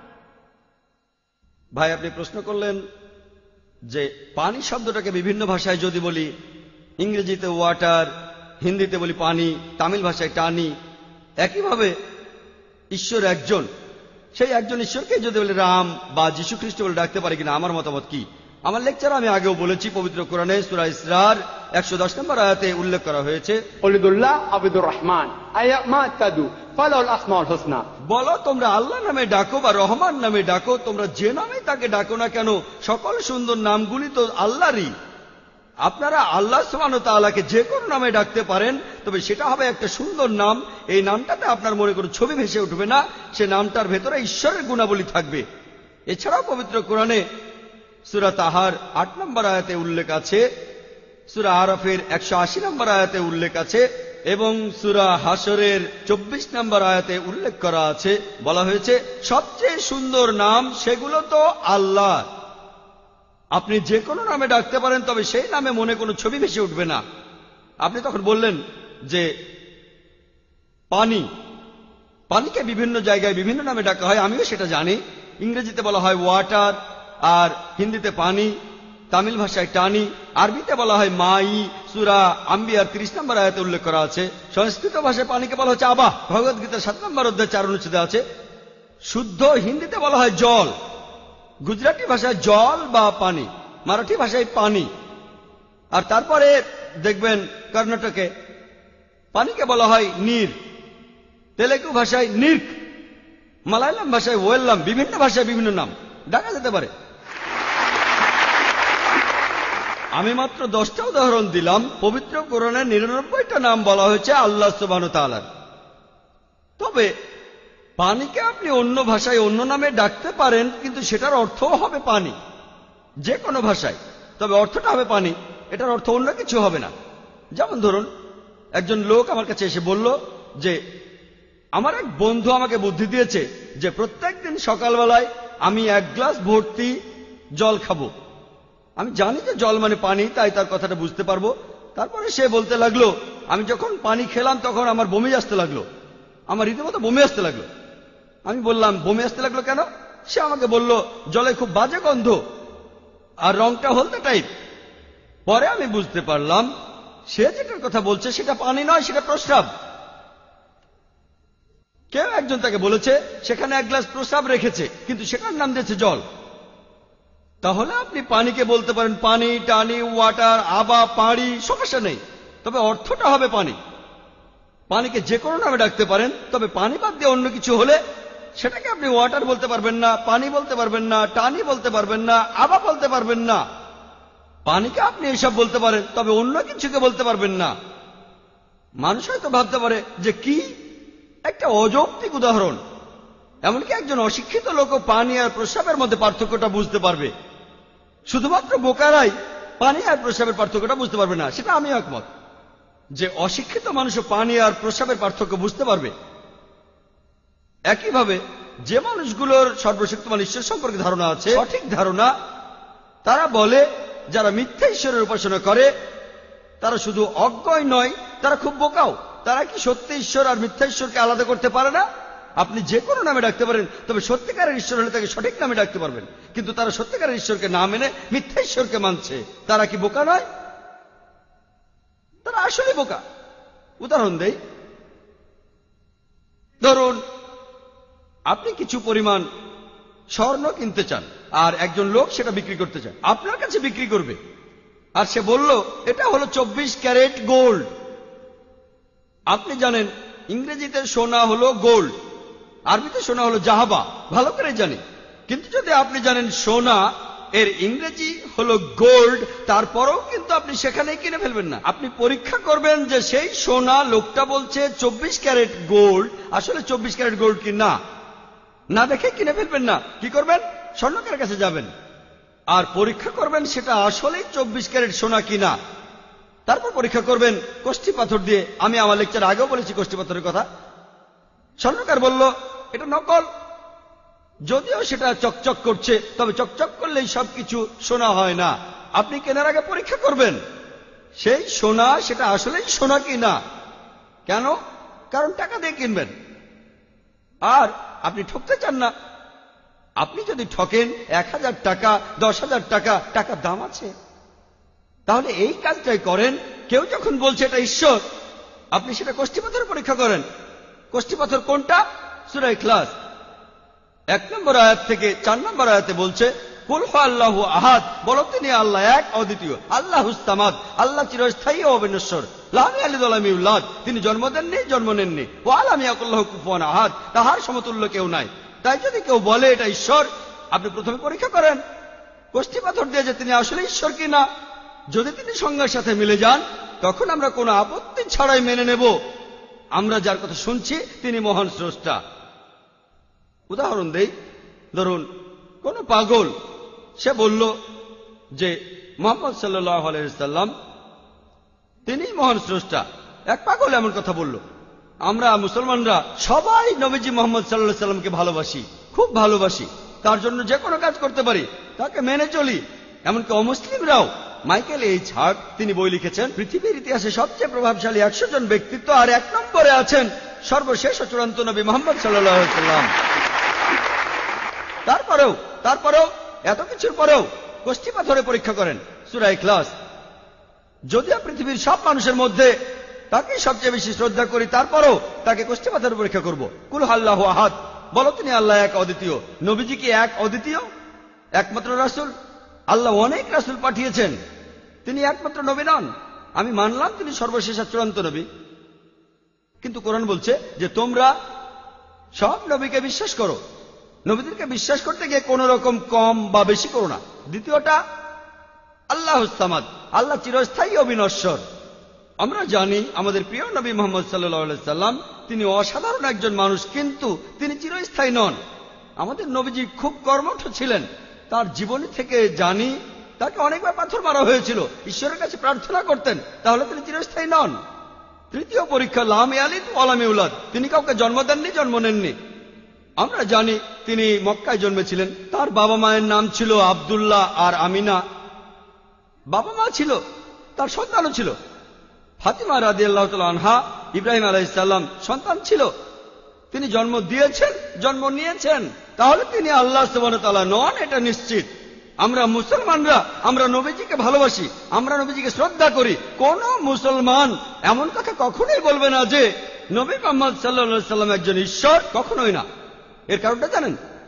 ভাই, আপনি প্রশ্ন করলেন যে পানি শব্দটাকে বিভিন্ন ভাষায় যদি বলি, ইংরেজিতে ওয়াটার, হিন্দিতে বলি পানি, তামিল ভাষায় টানি, একইভাবে ঈশ্বর একজন, সেই একজন ঈশ্বরকে যদি বলি রাম বা যীশু খ্রিস্ট বলে ডাকতে পারি কিনা, আমার মতামত কি? আমার লেকচারে আমি আগেও বলেছি, পবিত্র কোরআনে সূরা ইসরার 110 নম্বর আয়াতে উল্লেখ করা হয়েছে, উলিদুল্লাহ আবিদুর রহমান আয়ামা তাদু ফালাউল আসমাউল হুসনা। বলো তোমরা আল্লাহ নামে ডাকো বা রহমান নামে ডাকো, তোমরা যে নামে তাকে ডাকো না কেন, সকল সুন্দর নামগুলি তো আল্লাহরই। আপনারা আল্লাহ সুবহানাহু ওয়া তাআলাকে যে কোনো নামে ডাকতে পারেন, তবে সেটা হবে একটা সুন্দর নাম। এই নামটাতে আপনার মনে কোনো ছবি ভেসে উঠবে না, সে নামটার ভেতরে ঈশ্বরের গুণাবলী থাকবে। এছাড়াও পবিত্র কোরআনে সূরা তাহার 8 নম্বর আয়াতে উল্লেখ আছে, সূরা আরাফের 180 নম্বর আয়াতে উল্লেখ আছে, এবং সূরা হাশরের 24 নম্বর আয়াতে উল্লেখ করা আছে, বলা হয়েছে সবচেয়ে সুন্দর নাম সেগুলো তো আল্লাহ। আপনি যে কোনো নামে ডাকতে পারেন, তবে সেই নামে মনে কোনো ছবি ভেসে উঠবে না। আপনি তখন বললেন যে পানি, পানিকে বিভিন্ন জায়গায় বিভিন্ন নামে ডাকা হয়, আমিও সেটা জানি। ইংরেজিতে বলা হয় ওয়াটার, আর হিন্দিতে পানি, তামিল ভাষায় টানি, আরবিতে বলা হয় মাই, সূরা আম্বিয়ার 30 নম্বর আয়াতে উল্লেখ করা আছে। সংস্কৃত ভাষায় পানিকে বলা হচ্ছে আবাহ, ভগবদ গীতার 7 নম্বর অধ্যায় 4 অনুচ্ছেদে আছে। শুদ্ধ হিন্দিতে বলা হয় জল, গুজরাটি ভাষায় জল বা পানি, মারাঠি ভাষায় পানি, আর তারপরে দেখবেন কর্ণাটকে পানিকে বলা হয় নীর, তেলেগু ভাষায় নির্ক, মালায়ালাম ভাষায় ওয়েল্লাম, বিভিন্ন ভাষায় বিভিন্ন নাম ডাকা যেতে পারে। আমি মাত্র 10টা উদাহরণ দিলাম। পবিত্র কোরআনের 99টা নাম বলা হয়েছে আল্লাহ সুবহানাহু ওয়া তাআলার। তবে পানিকে আপনি অন্য ভাষায় অন্য নামে ডাকতে পারেন, কিন্তু সেটার অর্থও হবে পানি, যে কোনো ভাষায়, তবে অর্থটা হবে পানি, এটার অর্থ অন্য কিছু হবে না। যেমন ধরুন, একজন লোক আমার কাছে এসে বলল যে আমার এক বন্ধু আমাকে বুদ্ধি দিয়েছে যে প্রত্যেক দিন সকালবেলায় আমি 1 গ্লাস ভর্তি জল খাবো। আমি জানি যে জল মানে পানি, তাই তার কথাটা বুঝতে পারবো। তারপরে সে বলতে লাগলো, আমি যখন পানি খেলাম তখন আমার বমি আসতে লাগলো, আমার রীতিমতো বমি আসতে লাগলো। আমি বললাম বমি আসতে লাগলো কেন? সে আমাকে বলল জলে খুব বাজে গন্ধ আর রংটা হলদে টাইপ। পরে আমি বুঝতে পারলাম সে যেটার কথা বলছে সেটা পানি নয়, সেটা প্রস্রাব। কেউ একজন তাকে বলেছে সেখানে 1 গ্লাস প্রস্রাব রেখেছে, কিন্তু সেটার নাম দিয়েছে জল। তাহলে আপনি পানিকে বলতে পারেন পানি, টানি, ওয়াটার, আবা, পাড়ি, সমস্যা নেই, তবে অর্থটা হবে পানি। পানিকে যে কোনো নামে ডাকতে পারেন, তবে পানি বাদ দিয়ে অন্য কিছু হলে সেটাকে আপনি ওয়াটার বলতে পারবেন না, পানি বলতে পারবেন না, টানি বলতে পারবেন না, আবা বলতে পারবেন না। পানিকে আপনি এসব বলতে পারেন, তবে অন্য কিছুকে বলতে পারবেন না। মানুষ হয়তো ভাবতে পারে যে কি একটা অযৌক্তিক উদাহরণ, এমনকি একজন অশিক্ষিত লোকও পানি আর প্রস্রাবের মধ্যে পার্থক্যটা বুঝতে পারবে। শুধুমাত্র বোকারাই পানি আর প্রস্রাবের পার্থক্যটা বুঝতে পারবে না, সেটা আমি একমত যে অশিক্ষিত মানুষও পানি আর প্রস্রাবের পার্থক্য বুঝতে পারবে। একইভাবে যে মানুষগুলোর সর্বশক্তিমান ঈশ্বর সম্পর্কে ধারণা আছে, সঠিক ধারণা, তারা বলে যারা মিথ্যা ঈশ্বরের উপাসনা করে তারা শুধু অজ্ঞই নয়, তারা খুব বোকাও। তারা কি সত্যি ঈশ্বর আর মিথ্যা ঈশ্বরকে আলাদা করতে পারে না? আপনি যে কোনো নামে ডাকতে পারেন, তবে সত্যিকারের ঈশ্বর হলে তাকে সঠিক নামে ডাকতে পারবেন। কিন্তু তারা সত্যিকারের ঈশ্বরকে না মেনে মিথ্যা ঈশ্বরকে মানছে। তারা কি বোকা নয়? তারা আসলে বোকা। উদাহরণ দেই, ধরুন আপনি কিছু পরিমাণ স্বর্ণ কিনতে চান আর একজন লোক সেটা বিক্রি করতে চান, আপনার কাছে বিক্রি করবে। আর সে বলল এটা হলো 24 ক্যারেট গোল্ড। আপনি জানেন ইংরেজিতে সোনা হলো গোল্ড, আরবিতে সোনা হলো জাহাবা, ভালো করে জানি। কিন্তু যদি আপনি জানেন সোনা এর ইংরেজি হলো গোল্ড, তারপরেও কিন্তু আপনি সেখানেই কিনে ফেলবেন না। আপনি পরীক্ষা করবেন যে সেই সোনা লোকটা বলছে 24 ক্যারেট গোল্ড আসলে 24 ক্যারেট গোল্ড কি না, না দেখে কিনে ফেলবেন না। কি করবেন? স্বর্ণকারের কাছে যাবেন আর পরীক্ষা করবেন সেটা আসলেই 24 ক্যারেট সোনা কিনা। তারপর পরীক্ষা করবেন কষ্টি পাথর দিয়ে। আমি আমার লেকচার আগেও বলেছি কষ্টি পাথরের কথা। স্বর্ণকার বলল এটা নকল, যদিও সেটা চকচক করছে, তবে চকচক করলেই সবকিছু সোনা হয় না। আপনি কেনার আগে পরীক্ষা করবেন সেই সোনা সেটা আসলেই সোনা কিনা। কেন? কারণ টাকা দিয়ে কিনবেন আর আপনি ঠকতে চান না। আপনি যদি ঠকেন 1000 টাকা, 10,000 টাকা, টাকার দাম আছে, তাহলে এই কাজটাই করেন। কেউ যখন বলছে এটা ঈশ্বর, আপনি সেটা কষ্টি পাথর পরীক্ষা করেন। কষ্টি পাথর কোনটা? সূরা ইখলাস 1 নম্বর আয়াত থেকে 4 নম্বর আয়াতে বলছে কুল হু আল্লাহু আহাদ, বলো তিনি আল্লাহ এক অদ্বিতীয়, আল্লাহুস সামাদ, আল্লাহ চিরস্থায়ী ও অবিনশ্বর, লাম ইয়ালিদ ওয়া লাম ইউলাদ, তিনি জন্ম দেননি, জন্ম নেননি, ওয়া লাম ইয়াকুল লাহু কুফুয়ান আহাদ, তাহার সমতুল্য কেউ নাই। তাই যদি কেউ বলে এটা ঈশ্বর, আপনি প্রথমে পরীক্ষা করেন কষ্টি পাথর দিয়ে যে তিনি আসলে ঈশ্বর কিনা। যদি তিনি সংজ্ঞার সাথে মিলে যান, তখন আমরা কোনো আপত্তি ছাড়াই মেনে নেব আমরা যার কথা শুনছি তিনি মহান স্রষ্টা। উদাহরণ দেই, ধরুন কোন পাগল সে বলল যে মুহাম্মদ সাল্লাল্লাহু আলাইহি ওয়াসাল্লাম তিনি মহান স্রষ্টা। এক পাগল এমন কথা বলল। আমরা মুসলমানরা সবাই নবীজি মুহাম্মদ সাল্লাল্লাহু আলাইহি ওয়াসাল্লামকে ভালোবাসি, খুব ভালোবাসি, তার জন্য যে কোনো কাজ করতে পারি, তাকে মেনে চলি। এমনকি অমুসলিমরাও। মাইকেল এইচ হার্ট তিনি বই লিখেছেন পৃথিবীর ইতিহাসে সবচেয়ে প্রভাবশালী 100 জন ব্যক্তিত্ব, আর 1 নম্বরে আছেন সর্বশেষ ও চূড়ান্ত নবী মুহাম্মদ সাল্লাল্লাহু আলাইহি ওয়াসাল্লাম। তারপরেও এত কিছুর পরেও কষ্টি পাথরে পরীক্ষা করেন। সূরা ইখলাস, যদিও পৃথিবীর সব মানুষের মধ্যে তাকে সবচেয়ে বেশি শ্রদ্ধা করি, তারপরেও তাকে কষ্টি পাথরে পরীক্ষা করব। কুল আল্লাহু আহাদ, বলো তিনি আল্লাহ এক অদ্বিতীয়। নবীজি কি এক অদ্বিতীয়, একমাত্র রাসূল? আল্লাহ অনেক রাসূল পাঠিয়েছেন, তিনি একমাত্র নবী নন। আমি মানলাম তিনি সর্বশেষ আর চূড়ান্ত নবী, কিন্তু কোরআন বলছে যে তোমরা সব নবীকে বিশ্বাস করো। নবীদেরকে বিশ্বাস করতে গিয়ে কোন রকম কম বা বেশি করো না। দ্বিতীয়টা আল্লাহুস সামাদ, আল্লাহ চিরস্থায়ী অবিনশ্বর। আমরা জানি আমাদের প্রিয় নবী মুহাম্মদ সাল্লাল্লাহু আলাইহি সাল্লাম তিনি অসাধারণ একজন মানুষ, কিন্তু তিনি চিরস্থায়ী নন। আমাদের নবীজি খুব কর্মঠ ছিলেন। তার জীবনী থেকে জানি তাকে অনেকবার পাথর মারা হয়েছিল, ঈশ্বরের কাছে প্রার্থনা করতেন, তাহলে তিনি চিরস্থায়ী নন। তৃতীয় পরীক্ষা লাম ইয়ালিদ ওয়া লাম ইউলাদ, তিনি কাউকে জন্ম দেননি, জন্ম নেননি। আমরা জানি তিনি মক্কায় জন্মেছিলেন, তার বাবা মায়ের নাম ছিল আব্দুল্লাহ আর আমিনা। বাবা মা ছিল, তার সন্তানও ছিল। ফাতিমা রাদিয়াল্লাহু তাআলা আনহা, ইব্রাহিম আলাইহিস সালাম সন্তান ছিল। তিনি জন্ম দিয়েছেন, জন্ম নিয়েছেন, তাহলে তিনি আল্লাহ সুবহানাহু ওয়া তাআলা নন, এটা নিশ্চিত। আমরা মুসলমানরা আমরা নবীজিকে ভালোবাসি, আমরা নবীজিকে শ্রদ্ধা করি। কোন মুসলমান এমন কথা কখনোই বলবে না যে নবী মুহাম্মদ সাল্লাল্লাহু আলাইহি সাল্লাম একজন ঈশ্বর, কখনোই না। এর কারণটা জানেন?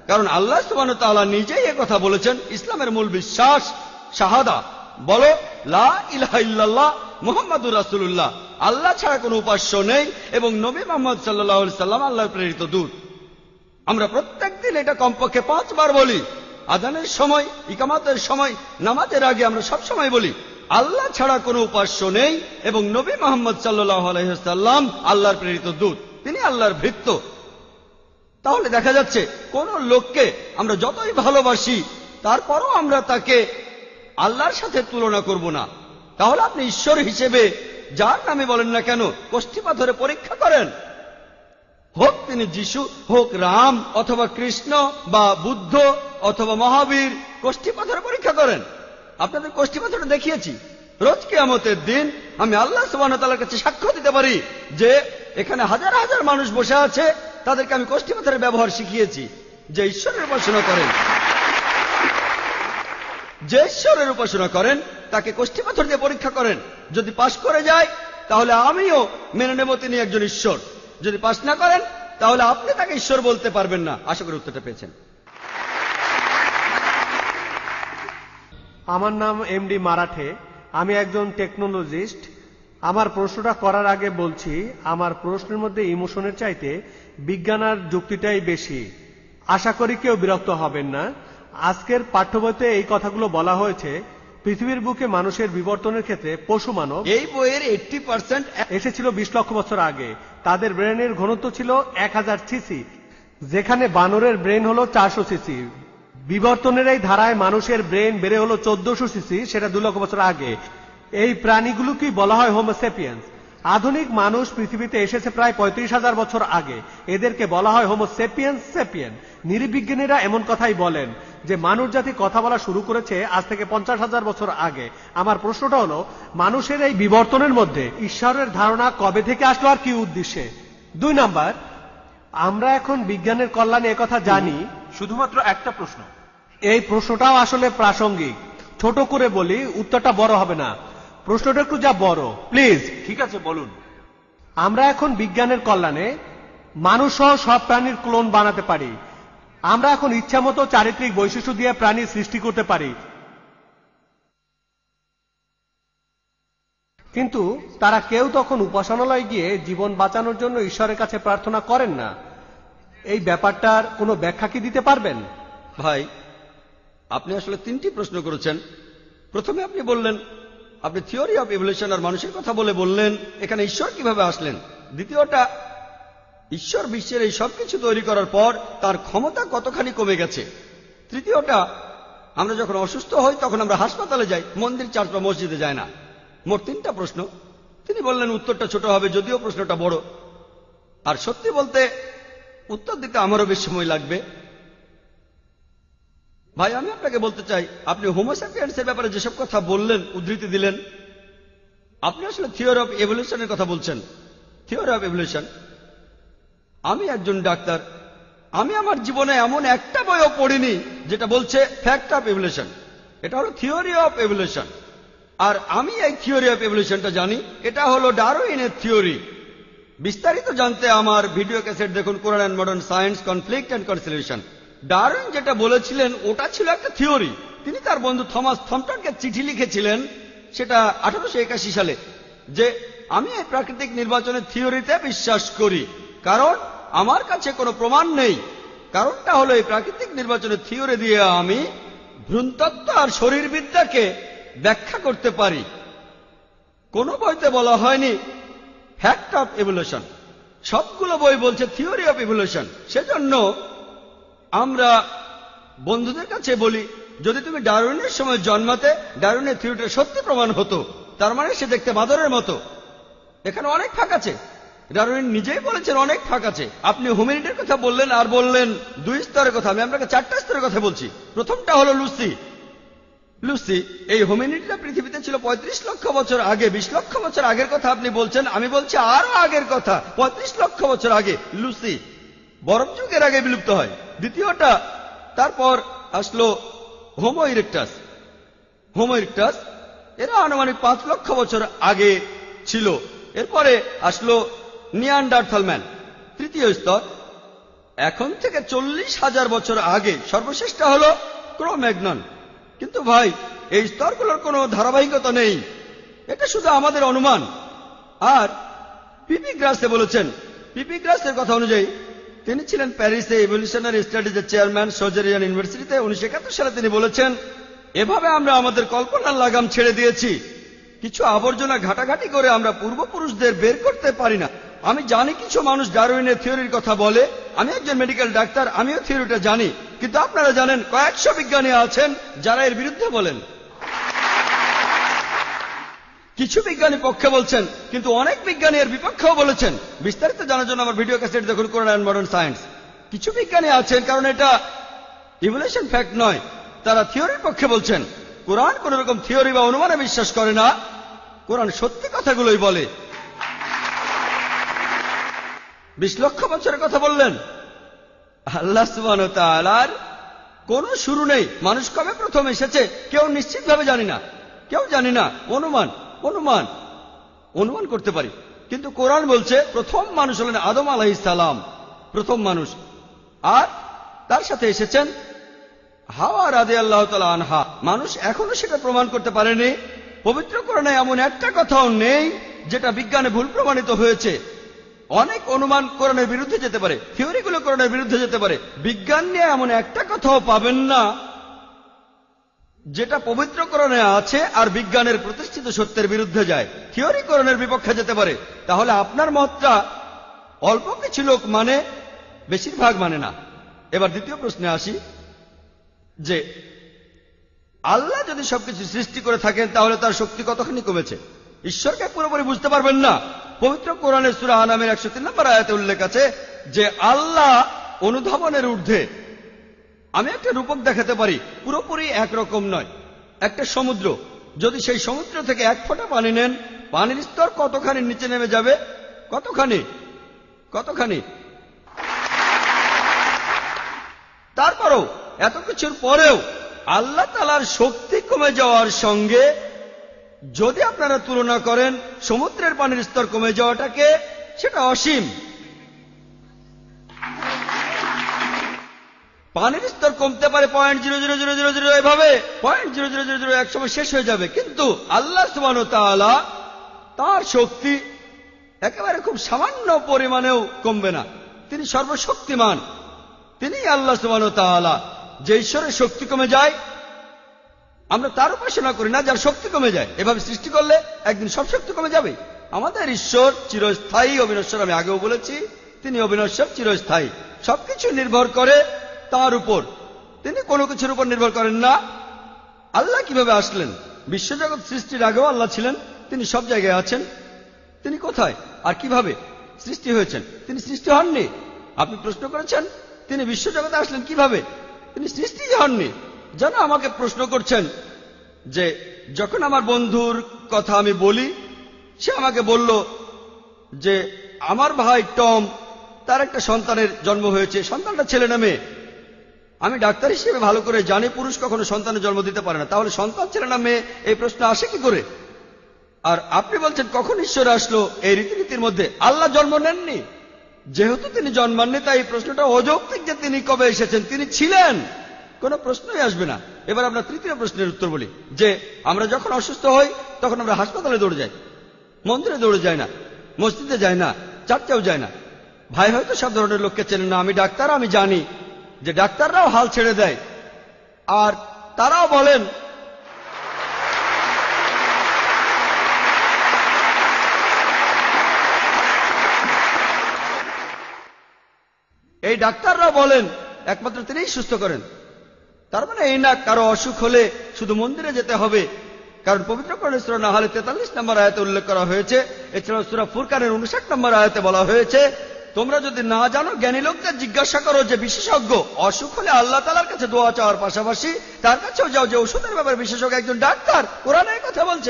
কারণ আল্লাহ সুবহানাহু ওয়া তাআলা নিজেই কথা বলেছেন। ইসলামের মূল বিশ্বাস শাহাদা, বলো লা ইলাহা ইল্লাল্লাহ মুহাম্মাদুর রাসূলুল্লাহ, আল্লাহ ছাড়া কোনো উপাস্য নেই এবং নবী মুহাম্মদ সাল্লাল্লাহু আলাইহি সাল্লাম আল্লাহর প্রেরিত দূত। আমরা প্রত্যেকদিন এটা কমপক্ষে 5 বার বলি। আযানের সময়, ইকামতের সময়, নামাজের আগে আমরা সব সময় বলি আল্লাহ ছাড়া কোনো উপাস্য নেই এবং নবী মুহাম্মদ সাল্লাল্লাহু আলাইহি সাল্লাম আল্লাহর প্রেরিত দূত, তিনি আল্লাহর ভৃত্য। তাহলে দেখা যাচ্ছে কোন লোককে আমরা যতই ভালোবাসি তারপরও আমরা তাকে আল্লাহর সাথে তুলনা করব না। তাহলে আপনি ঈশ্বর হিসেবে যার নামে বলেন না কেন কষ্টি পাথরে পরীক্ষা করেন, হোক তিনি যিশু, হোক রাম অথবা কৃষ্ণ বা বুদ্ধ অথবা মহাবীর, কষ্টি পাথরে পরীক্ষা করেন। আপনাদের কষ্টি পাথরটা দেখিয়েছি। রোজ কিয়ামতের দিন আমি আল্লাহ সুবহানাহু ওয়া তাআলার কাছে সাক্ষ্য দিতে পারি যে এখানে হাজার হাজার মানুষ বসে আছে, তাদেরকে আমি কষ্টি পাথরের ব্যবহার শিখিয়েছি। যে ঈশ্বরের উপাসনা করেন তাকে কষ্টি পাথর দিয়ে পরীক্ষা করেন। যদি পাশ করে যায় তাহলে আমিও মেনে নেব তিনি একজন ঈশ্বর। যদি পাশ না করেন তাহলে আপনি তাকে ঈশ্বর বলতে পারবেন না। আশা করি উত্তরটা পেয়েছেন। আমার নাম এমডি মারাঠে, আমি একজন টেকনোলজিস্ট। আমার প্রশ্নটা করার আগে বলছি, আমার প্রশ্নের মধ্যে ইমোশনের চাইতে বিজ্ঞান আর যুক্তিটাই বেশি। আশা করি কেউ বিরক্ত হবেন না। আজকের পাঠ্যবইতে এই কথাগুলো বলা হয়েছে। পৃথিবীর বুকে মানুষের বিবর্তনের ক্ষেত্রে পশু মানব এই বইয়ের 80% এসেছিল 20 লক্ষ বছর আগে। তাদের ব্রেনের ঘনত্ব ছিল 1000 সিসি, যেখানে বানরের ব্রেন হলো 400 সিসি। বিবর্তনের এই ধারায় মানুষের ব্রেন বেড়ে হলো 1400 সিসি, সেটা 2 লক্ষ বছর আগে। এই প্রাণীগুলোকেই বলা হয় হোমো সেপিয়েন্স। আধুনিক মানুষ পৃথিবীতে এসেছে প্রায় 35,000 বছর আগে, এদেরকে বলা হয় হোমো সেপিয়েন্স সেপিয়েন। নিরীবিজ্ঞানীরা এমন কথাই বলেন যে মানুষ জাতি কথা বলা শুরু করেছে আজ থেকে 50,000 বছর আগে। আমার প্রশ্নটা হলো, মানুষের এই বিবর্তনের মধ্যে ঈশ্বরের ধারণা কবে থেকে আসলো আর কি উদ্দেশ্যে? 2 নাম্বার, আমরা এখন বিজ্ঞানের কল্যাণে একথা জানি। শুধুমাত্র একটা প্রশ্ন। এই প্রশ্নটাও আসলে প্রাসঙ্গিক। ছোট করে বলি, উত্তরটা বড় হবে না, প্রশ্নটা একটু যা বড় প্লিজ। ঠিক আছে, বলুন। আমরা এখন বিজ্ঞানের কল্যাণে মানুষ সহ সব প্রাণীর ক্লোন বানাতে পারি। আমরা এখন ইচ্ছামতো চারিত্রিক বৈশিষ্ট্য দিয়ে প্রাণী সৃষ্টি করতে পারি, কিন্তু তারা কেউ তখন উপাসনালয়ে গিয়ে জীবন বাঁচানোর জন্য ঈশ্বরের কাছে প্রার্থনা করেন না। এই ব্যাপারটার কোনো ব্যাখ্যা কি দিতে পারবেন? ভাই, আপনি আসলে 3টি প্রশ্ন করেছেন। প্রথমে আপনি বললেন, আপনি থিওরি অফ ইভলিউশন আর মানুষের কথা বললেন এখানে ঈশ্বর কিভাবে আসলেন। দ্বিতীয়টা, ঈশ্বর বিশ্বের এই সবকিছু তৈরি করার পর তার ক্ষমতা কতখানি কমে গেছে। তৃতীয়টা, আমরা যখন অসুস্থ হই তখন আমরা হাসপাতালে যাই, মন্দির, চার্চ বা মসজিদে যাই না। মোট 3টা প্রশ্ন। তিনি বললেন উত্তরটা ছোট হবে, যদিও প্রশ্নটা বড়। আর সত্যি বলতে উত্তর দিতে আমারও বেশ সময় লাগবে। ভাই, আমি আপনাকে বলতে চাই, আপনি হোমো স্যাপিয়েন্সের ব্যাপারে যেসব কথা বললেন, উদ্ধৃতি দিলেন, আপনি আসলে থিওরি অফ এভলিউশনের কথা বলছেন। থিওরি অফ এভলিউশন, আমি একজন ডাক্তার, আমি আমার জীবনে এমন একটা বইও পড়িনি যেটা বলছে ফ্যাক্ট অফ এভলিউশন। এটা হলো থিওরি অফ এভলিউশন। আর আমি এই থিওরি অফ এভলিউশনটা জানি, এটা হলো ডারউইনের থিওরি। বিস্তারিত জানতে আমার ভিডিও ক্যাসেট দেখুন, Quran and modern science, conflict and conciliation. Darwin যেটা বলেছিলেন ওটা ছিল একটা থিওরি। তিনি তার বন্ধু থমাস থমটনকে চিঠি লিখেছিলেন, সেটা 1881 সালে, যে আমি এই প্রাকৃতিক নির্বাচনের থিওরিতে বিশ্বাস করি, কারণ আমার কাছে কোনো প্রমাণ নেই। কারণটা হলো এই প্রাকৃতিক নির্বাচনের থিওরি দিয়ে আমি ভ্রূণতত্ত্ব আর শরীরবিদ্যাকে ব্যাখ্যা করতে পারি। কোনো বইতে বলা হয়নি ফ্যাক্ট অফ ইভলিউশন, সবগুলো বই বলছে থিওরি অফ ইভলিউশন। সেজন্য আমরা বন্ধুদের কাছে বলি, যদি তুমি ডারউইনের সময় জন্মাতে, ডারউইনের থিওরিটা সত্যি প্রমাণ হতো, তার মানে সে দেখতে বাদরের মতো। এখানে অনেক ফাঁক আছে, ডারউইন নিজেই বলেছেন অনেক ফাঁক আছে। আপনি হোমিনিডের কথা বললেন আর বললেন 2 স্তরের কথা, আমি আপনাকে 4টা স্তরের কথা বলছি। প্রথমটা হলো লুসি। এই হোমিনিডটা পৃথিবীতে ছিল 35 লক্ষ বছর আগে। 20 লক্ষ বছর আগের কথা আপনি বলছেন, আমি বলছি আরো আগের কথা, 35 লক্ষ বছর আগে লুসি বরফ যুগের আগে বিলুপ্ত হয়। দ্বিতীয়টা, তারপর আসলো হোমো ইরেক্টাস। হোমো ইরেক্টাস এরা আনুমানিক 5 লক্ষ বছর আগে ছিল। এরপরে আসলো নিয়ানডারথাল ম্যান, তৃতীয় স্তর। এখন থেকে 40,000 বছর আগে সর্বশ্রেষ্ঠটা হলো ক্রোম্যাগনন। কিন্তু ভাই, এই স্তরগুলোর কোনো ধারাবাহিকতা নেই, এটা শুধু আমাদের অনুমান। আর পিপি গ্রাসে বলেছেন, পিপি গ্রাসের কথা অনুযায়ী তিনি ছিলেন প্যারিসে ইভলিউশনারি স্টাডিজের চেয়ারম্যান সোজেরিয়ান ইউনিভার্সিটিতে। 1971 সালে তিনি বলেছেন, এভাবে আমরা আমাদের কল্পনার লাগাম ছেড়ে দিয়েছি, কিছু আবর্জনা ঘাটাঘাটি করে আমরা পূর্বপুরুষদের বের করতে পারি না। আমি জানি কিছু মানুষ ডারউইনের থিওরির কথা বলে, আমি একজন মেডিকেল ডাক্তার, আমিও থিওরিটা জানি, কিন্তু আপনারা জানেন কয়েকশো বিজ্ঞানী আছেন যারা এর বিরুদ্ধে বলেন। কিছু বিজ্ঞানী পক্ষে বলছেন, কিন্তু অনেক বিজ্ঞানী এর বিপক্ষেও বলেছেন। বিস্তারিত জানার জন্য আমার ভিডিও ক্যাসেট দেখুন, কোরআন অ্যান্ড মডার্ন সায়েন্স। কিছু বিজ্ঞানী আছেন, কারণ এটা ইভলিউশন ফ্যাক্ট নয়, তারা থিওরির পক্ষে বলছেন। কোরআন কোন রকম থিওরি বা অনুমানে বিশ্বাস করে না, কোরআন সত্যি কথাগুলোই বলে। 20 লক্ষ বছরের কথা বললেন, আল্লাহ সুবহানাহু ওয়া তাআলার কোনো শুরু নেই। মানুষ কবে প্রথম এসেছে কেউ নিশ্চিতভাবে জানি না, কেউ জানি না, অনুমান অনুমান অনুমান করতে পারি। কিন্তু কোরআন বলছে প্রথম মানুষ হলেন আদম আলাইহিস সালাম, প্রথম মানুষ। আর তার সাথে এসেছেন হাওয়া রাদিয়াল্লাহু তাআলা আনহা। মানুষ এখনো সেটা প্রমাণ করতে পারেনি। পবিত্র কোরআনে এমন একটা কথাও নেই যেটা বিজ্ঞানে ভুল প্রমাণিত হয়েছে। অনেক অনুমান কোরআনের বিরুদ্ধে যেতে পারে, থিওরিগুলো কোরআনের বিরুদ্ধে যেতে পারে। বিজ্ঞান নিয়ে এমন একটা কথাও পাবেন না যেটা পবিত্র কোরআনে আছে আর বিজ্ঞানের প্রতিষ্ঠিত সত্যের বিরুদ্ধে যায়। থিওরি কোরআনের বিপক্ষে যেতে পারে। তাহলে আপনার মতটা অল্প কিছু লোক মানে, বেশিরভাগ মানে না। এবার দ্বিতীয় প্রশ্নে আসি, যে আল্লাহ যদি সবকিছু সৃষ্টি করে থাকেন তাহলে তার শক্তি কতখানি কমেছে? ঈশ্বরকে পুরোপুরি বুঝতে পারবেন না। পবিত্র কোরআনের সূরা আনামের 103 নম্বর আয়াতে উল্লেখ আছে যে আল্লাহ অনুধাবনের ঊর্ধ্বে। আমি একটা রূপক দেখাতে পারি, পুরোপুরি একরকম নয়। একটা সমুদ্র, যদি সেই সমুদ্র থেকে 1 ফোঁটা পানি নেন, পানির স্তর কতখানি নিচে নেমে যাবে? কতখানি? কতখানি? তারপরও, এত কিছুর পরেও আল্লাহ তাআলার শক্তি কমে যাওয়ার সঙ্গে যদি আপনারা তুলনা করেন সমুদ্রের পানির স্তর কমে যাওয়াটাকে, সেটা অসীম। পানির স্তর কমতে পারে 0.00000 এভাবে 0.00001 এক সময় শেষ হয়ে যাবে। কিন্তু আল্লাহ সুবহানাহু ওয়া তাআলা তার শক্তি একেবারে খুব সামান্য পরিমাণেও কমবে না। তিনি সর্বশক্তিমান, তিনি আল্লাহ সুবহানাহু ওয়া তাআলা। যে ঈশ্বরের শক্তি কমে যায়, আমরা তার উপাসনা করি না যার শক্তি কমে যায়। এভাবে সৃষ্টি করলে একদিন সব শক্তি কমে যাবে। আমাদের ঈশ্বর চিরস্থায়ী, অবিনশ্বর। আমি আগেও বলেছি তিনি অবিনশ্বর, চিরস্থায়ী। সবকিছু নির্ভর করে তার উপর, তিনি কোনো কিছুর উপর নির্ভর করেন না। আল্লাহ কিভাবে আসলেন? বিশ্বজগৎ সৃষ্টির আগেও আল্লাহ ছিলেন, তিনি সব জায়গায় আছেন। তিনি কোথায় আর কিভাবে সৃষ্টি হয়েছেন? তিনি সৃষ্টি হননি। আপনি প্রশ্ন করেছেন তিনি বিশ্বজগতে আসলেন কিভাবে? তিনি সৃষ্টি হননি। যেন আমাকে প্রশ্ন করছেন যে যখন আমার বন্ধুর কথা আমি বলি, সে আমাকে বলল যে আমার ভাই টম, তার একটা সন্তানের জন্ম হয়েছে, সন্তানটা ছেলে না মেয়ে। আমি ডাক্তার হিসেবে ভালো করে জানি পুরুষ কখনো সন্তানের জন্ম দিতে পারে না। তাহলে সন্তান ছেলে না মেয়ে, এই প্রশ্ন আসে কি করে? আর আপনি বলছেন কখন ঈশ্বর আসলো? এই রীতিনীতির মধ্যে আল্লাহ জন্ম নেননি। যেহেতু তিনি জন্মাননি, তাই এই প্রশ্নটা অযৌক্তিক যে তিনি কবে এসেছেন। তিনি ছিলেন, কোনো প্রশ্নই আসবে না। এবার আমরা তৃতীয় প্রশ্নের উত্তর বলি, যে আমরা যখন অসুস্থ হই তখন আমরা হাসপাতালে দৌড়ে যাই, মন্দিরে দৌড়ে যাই না, মসজিদে যাই না, চার্চেও যাই না। ভাই হয়তো সব ধরনের লোককে চেনেন না। আমি ডাক্তার, আমি জানি যে ডাক্তাররাও হাল ছেড়ে দেয়। আর তারাও বলেন এই ডাক্তাররা বলেন একমাত্র তিনিই সুস্থ করেন। তার মানে এই না কারো অসুখ হলে শুধু মন্দিরে যেতে হবে, কারণ পবিত্র কোরআনের সূরা নাহলের 43 নম্বর আয়াতে উল্লেখ করা হয়েছে। এছাড়াও সূরা ফুরকানের 59 নম্বর আয়াতে বলা হয়েছে, তোমরা যদি না জানো জ্ঞানী লোকদের জিজ্ঞাসা করো যে বিশেষজ্ঞ। অসুখ হলে আল্লাহ তাআলার কাছে দোয়া চাওয়ার পাশাপাশি তার কাছেও যাও যে ওষুধের ব্যাপারে বিশেষজ্ঞ একজন ডাক্তার। কোরআন এই কথা বলছে।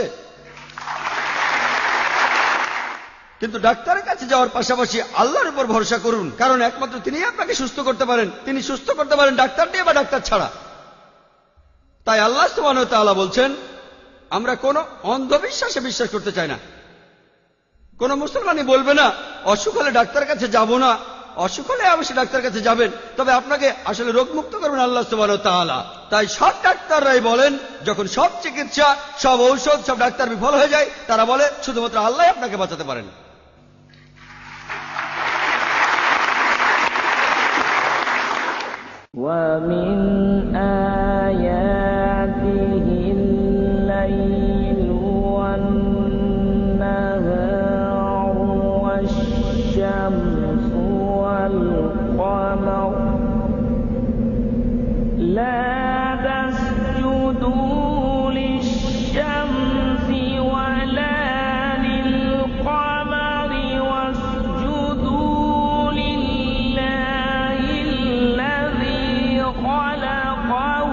কিন্তু ডাক্তারের কাছে যাওয়ার পাশাপাশি আল্লাহর উপর ভরসা করুন, কারণ একমাত্র তিনিই আপনাকে সুস্থ করতে পারেন। তিনি সুস্থ করতে পারেন ডাক্তার দিয়ে বা ডাক্তার ছাড়া। তাই আল্লাহ সুবহানাহু ওয়া তাআলা বলছেন আমরা কোনো অন্ধবিশ্বাসে বিশ্বাস করতে চাই না। কোন মুসলমানই বলবে না অসুখ হলে ডাক্তারের কাছে যাব না, অসুখ হলে অবশ্যই ডাক্তার কাছে যাবেন, তবে আপনাকে আসলে রোগমুক্ত করবেন আল্লাহ সুবহানাহু ওয়া তাআলা। তাই সব ডাক্তাররাই বলেন, যখন সব চিকিৎসা, সব ঔষধ, সব ডাক্তার বিফল হয়ে যায়, তারা বলে শুধুমাত্র আল্লাহ আপনাকে বাঁচাতে পারেন। ومن آياته الليل والنهار والشمس والقمر لا تسجدوا للشمس ولا للقمر واسجدوا لله الذي خلقهما